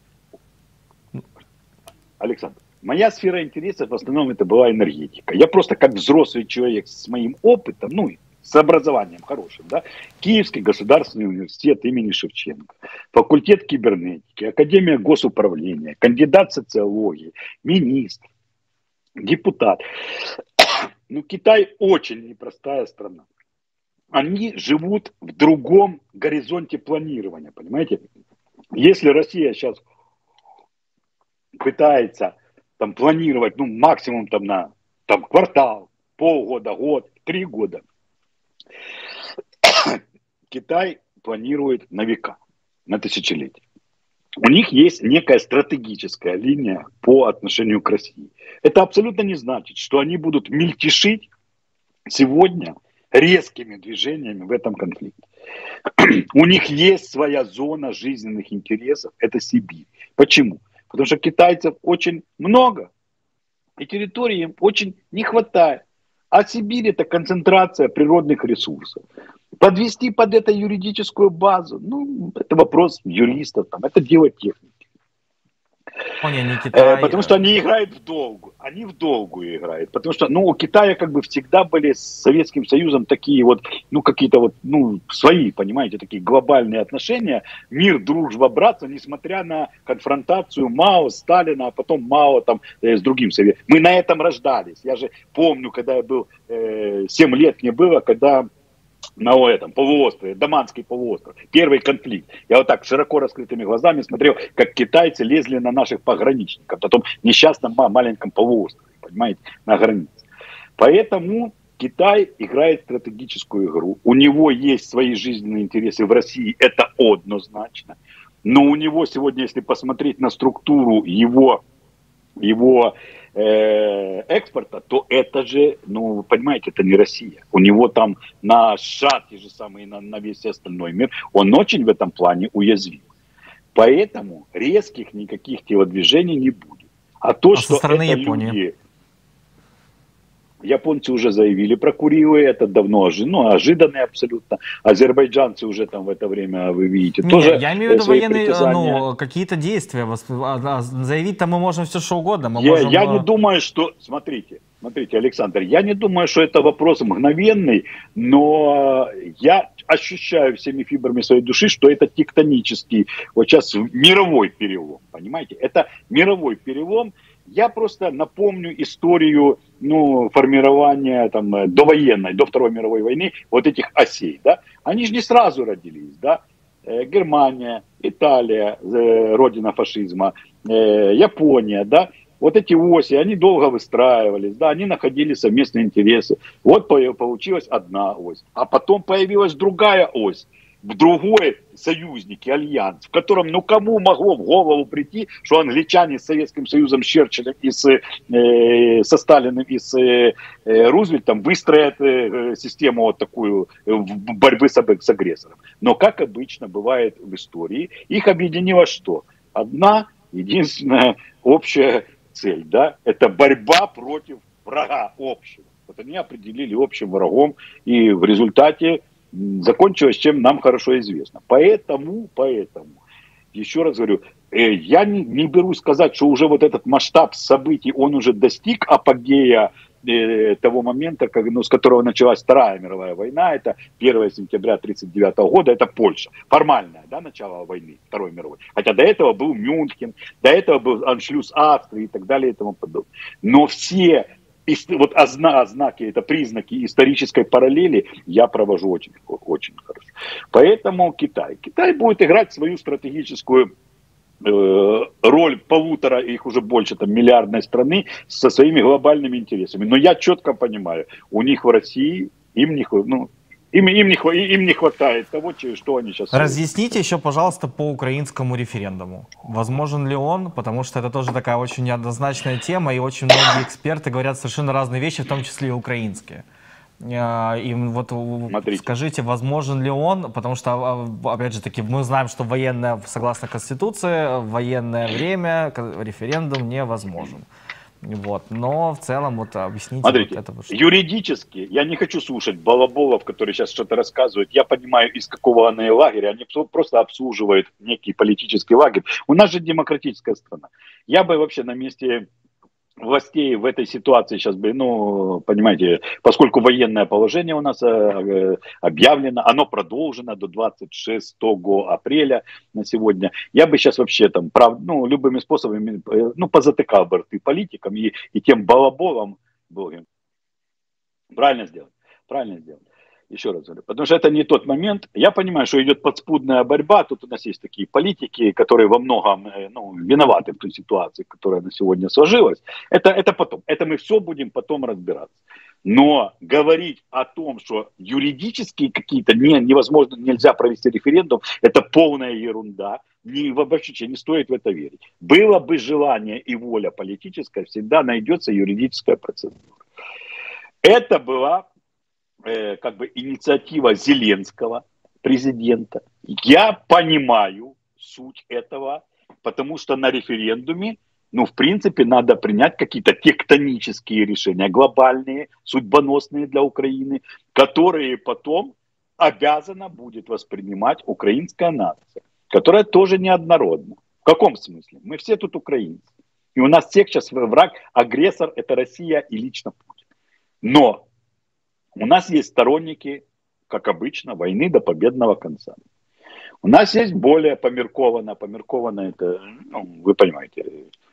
Александр, моя сфера интересов в основном это была энергетика. Я просто как взрослый человек с моим опытом, ну, с образованием хорошим, да, Киевский государственный университет имени Шевченко, факультет кибернетики, Академия госуправления, кандидат социологии, министр, депутат. Ну, Китай очень непростая страна. Они живут в другом горизонте планирования, понимаете? Если Россия сейчас пытается там планировать, ну, максимум там на там, квартал, полгода, год, три года, Китай планирует на века, на тысячелетия. У них есть некая стратегическая линия по отношению к России. Это абсолютно не значит, что они будут мельтешить сегодня резкими движениями в этом конфликте. У них есть своя зона жизненных интересов, это Сибирь. Почему? Потому что китайцев очень много, и территории им очень не хватает. А Сибирь это концентрация природных ресурсов. Подвести под это юридическую базу, ну, это вопрос юристов, там, это дело техники. О, не, не Китай, э, потому что они играют в долгу, они в долгую играют. Потому что, ну, у Китая как бы всегда были с Советским Союзом такие вот, ну, какие-то вот, ну, свои, понимаете, такие глобальные отношения. Мир, дружба, братство, несмотря на конфронтацию Мао, Сталина, а потом Мао там э, с другим Советом. Мы на этом рождались. Я же помню, когда я был, э, семь лет мне было, когда... на этом полуострове, Даманский полуостров, первый конфликт. Я вот так широко раскрытыми глазами смотрел, как китайцы лезли на наших пограничников, на том несчастном маленьком полуострове, понимаете, на границе. Поэтому Китай играет стратегическую игру. У него есть свои жизненные интересы в России, это однозначно. Но у него сегодня, если посмотреть на структуру его, его э, экспорта, то это же, ну, вы понимаете, это не Россия. У него там на США, те же самые, на, на весь остальной мир, он очень в этом плане уязвим. Поэтому резких никаких телодвижений не будет. А то, а что со стороны это Японии? Люди... Японцы уже заявили про Курилы, это давно ну, ожиданные абсолютно. Азербайджанцы уже там в это время, вы видите, не, тоже я имею в виду военные, притязания. ну, какие-то действия. Заявить-то мы можем все что угодно. Мы я, можем... я не думаю, что... Смотрите, смотрите, Александр, я не думаю, что это вопрос мгновенный, но я ощущаю всеми фибрами своей души, что это тектонический, вот сейчас мировой перелом, понимаете? Это мировой перелом. Я просто напомню историю, ну, формирования там, довоенной, до Второй мировой войны вот этих осей, да, они же не сразу родились, да, э, Германия, Италия, э, родина фашизма, э, Япония, да, вот эти оси, они долго выстраивались, да, они находили совместные интересы, вот получилась одна ось, а потом появилась другая ось, другой союзник и альянс, в котором, ну, кому могло в голову прийти, что англичане с Советским Союзом, с Черчиллем и с, э, со Сталиным и с э, Рузвельтом выстроят э, систему вот такую э, борьбы с, с агрессором. Но, как обычно бывает в истории, их объединило что? Одна, единственная общая цель, да, это борьба против врага общего. Вот они определили общим врагом, и в результате закончилось, чем нам хорошо известно. Поэтому, поэтому, еще раз говорю, э, я не, не берусь сказать, что уже вот этот масштаб событий, он уже достиг апогея э, того момента, как, ну, с которого началась Вторая мировая война, это первое сентября тысяча девятьсот тридцать девятого года, это Польша. Формальное, да, начало войны, Второй мировой. Хотя до этого был Мюнхен, до этого был аншлюз Австрии и так далее и тому подобное. Но все вот ознаки, это признаки исторической параллели я провожу очень, очень хорошо. Поэтому Китай. Китай будет играть свою стратегическую э, роль полутора, их уже больше, там, миллиардной страны со своими глобальными интересами. Но я четко понимаю, у них в России, им не хватает, ну, Им, им, не, им не хватает того, что они сейчас... Разъясните еще, пожалуйста, по украинскому референдуму. Возможен ли он? Потому что это тоже такая очень неоднозначная тема, и очень многие эксперты говорят совершенно разные вещи, в том числе и украинские. И вот Смотрите. Скажите, возможен ли он? Потому что, опять же таки, мы знаем, что военное, согласно Конституции, в военное время референдум невозможен. Вот. Но в целом, вот объясните. Смотрите, вот это, что... юридически, я не хочу слушать балаболов, которые сейчас что-то рассказывают. Я понимаю, из какого они лагеря. Они просто обслуживают некий политический лагерь. У нас же демократическая страна. Я бы вообще на месте властей в этой ситуации сейчас бы, ну, понимаете, поскольку военное положение у нас э, объявлено, оно продолжено до двадцать шестого апреля на сегодня, я бы сейчас вообще там, прав, ну, любыми способами, э, ну, позатыкал бы рты политикам и, и тем балаболам, правильно сделать, правильно сделать. Еще раз говорю, потому что это не тот момент. Я понимаю, что идет подспудная борьба. Тут у нас есть такие политики, которые во многом, ну, виноваты в той ситуации, которая на сегодня сложилась. Это, это потом. Это мы все будем потом разбираться. Но говорить о том, что юридически какие-то не, невозможно, нельзя провести референдум, это полная ерунда. Не, вообще не стоит в это верить. Было бы желание и воля политическая, всегда найдется юридическая процедура. Это была как бы инициатива Зеленского, президента. Я понимаю суть этого, потому что на референдуме, ну, в принципе, надо принять какие-то тектонические решения, глобальные, судьбоносные для Украины, которые потом обязана будет воспринимать украинская нация, которая тоже неоднородна. В каком смысле? Мы все тут украинцы. И у нас всех сейчас враг, агрессор — это Россия и лично Путин. Но у нас есть сторонники, как обычно, войны до победного конца. У нас есть более померкованно, померкованно это, ну, вы понимаете,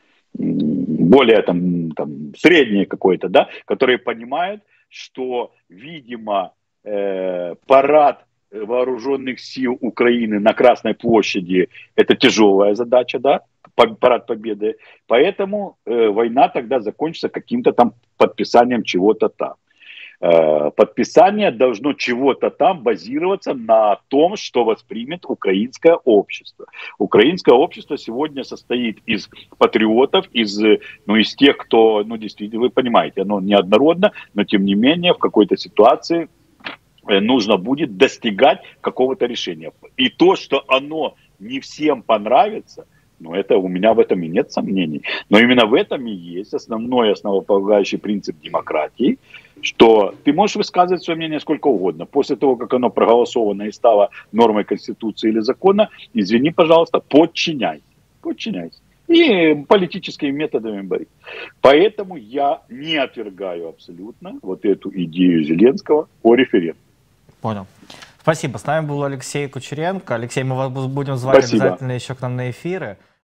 более там, там среднее какое-то, да, которые понимают, что, видимо, э, парад вооруженных сил Украины на Красной площади — это тяжелая задача, да, парад победы. Поэтому э, война тогда закончится каким-то там подписанием чего-то там. Подписание должно чего-то там базироваться на том, что воспримет украинское общество. Украинское общество сегодня состоит из патриотов, из, ну, из тех, кто, ну, действительно, вы понимаете, оно неоднородно, но тем не менее в какой-то ситуации нужно будет достигать какого-то решения. И то, что оно не всем понравится, ну, это у меня в этом и нет сомнений. Но именно в этом и есть основной, основополагающий принцип демократии, что ты можешь высказывать свое мнение сколько угодно. После того, как оно проголосовано и стало нормой Конституции или закона, извини, пожалуйста, подчиняйся. Подчиняйся. И политическими методами борись. Поэтому я не отвергаю абсолютно вот эту идею Зеленского о референдуме. Понял. Спасибо. С нами был Алексей Кучеренко. Алексей, мы вас будем звать Спасибо. Обязательно еще к нам на эфиры.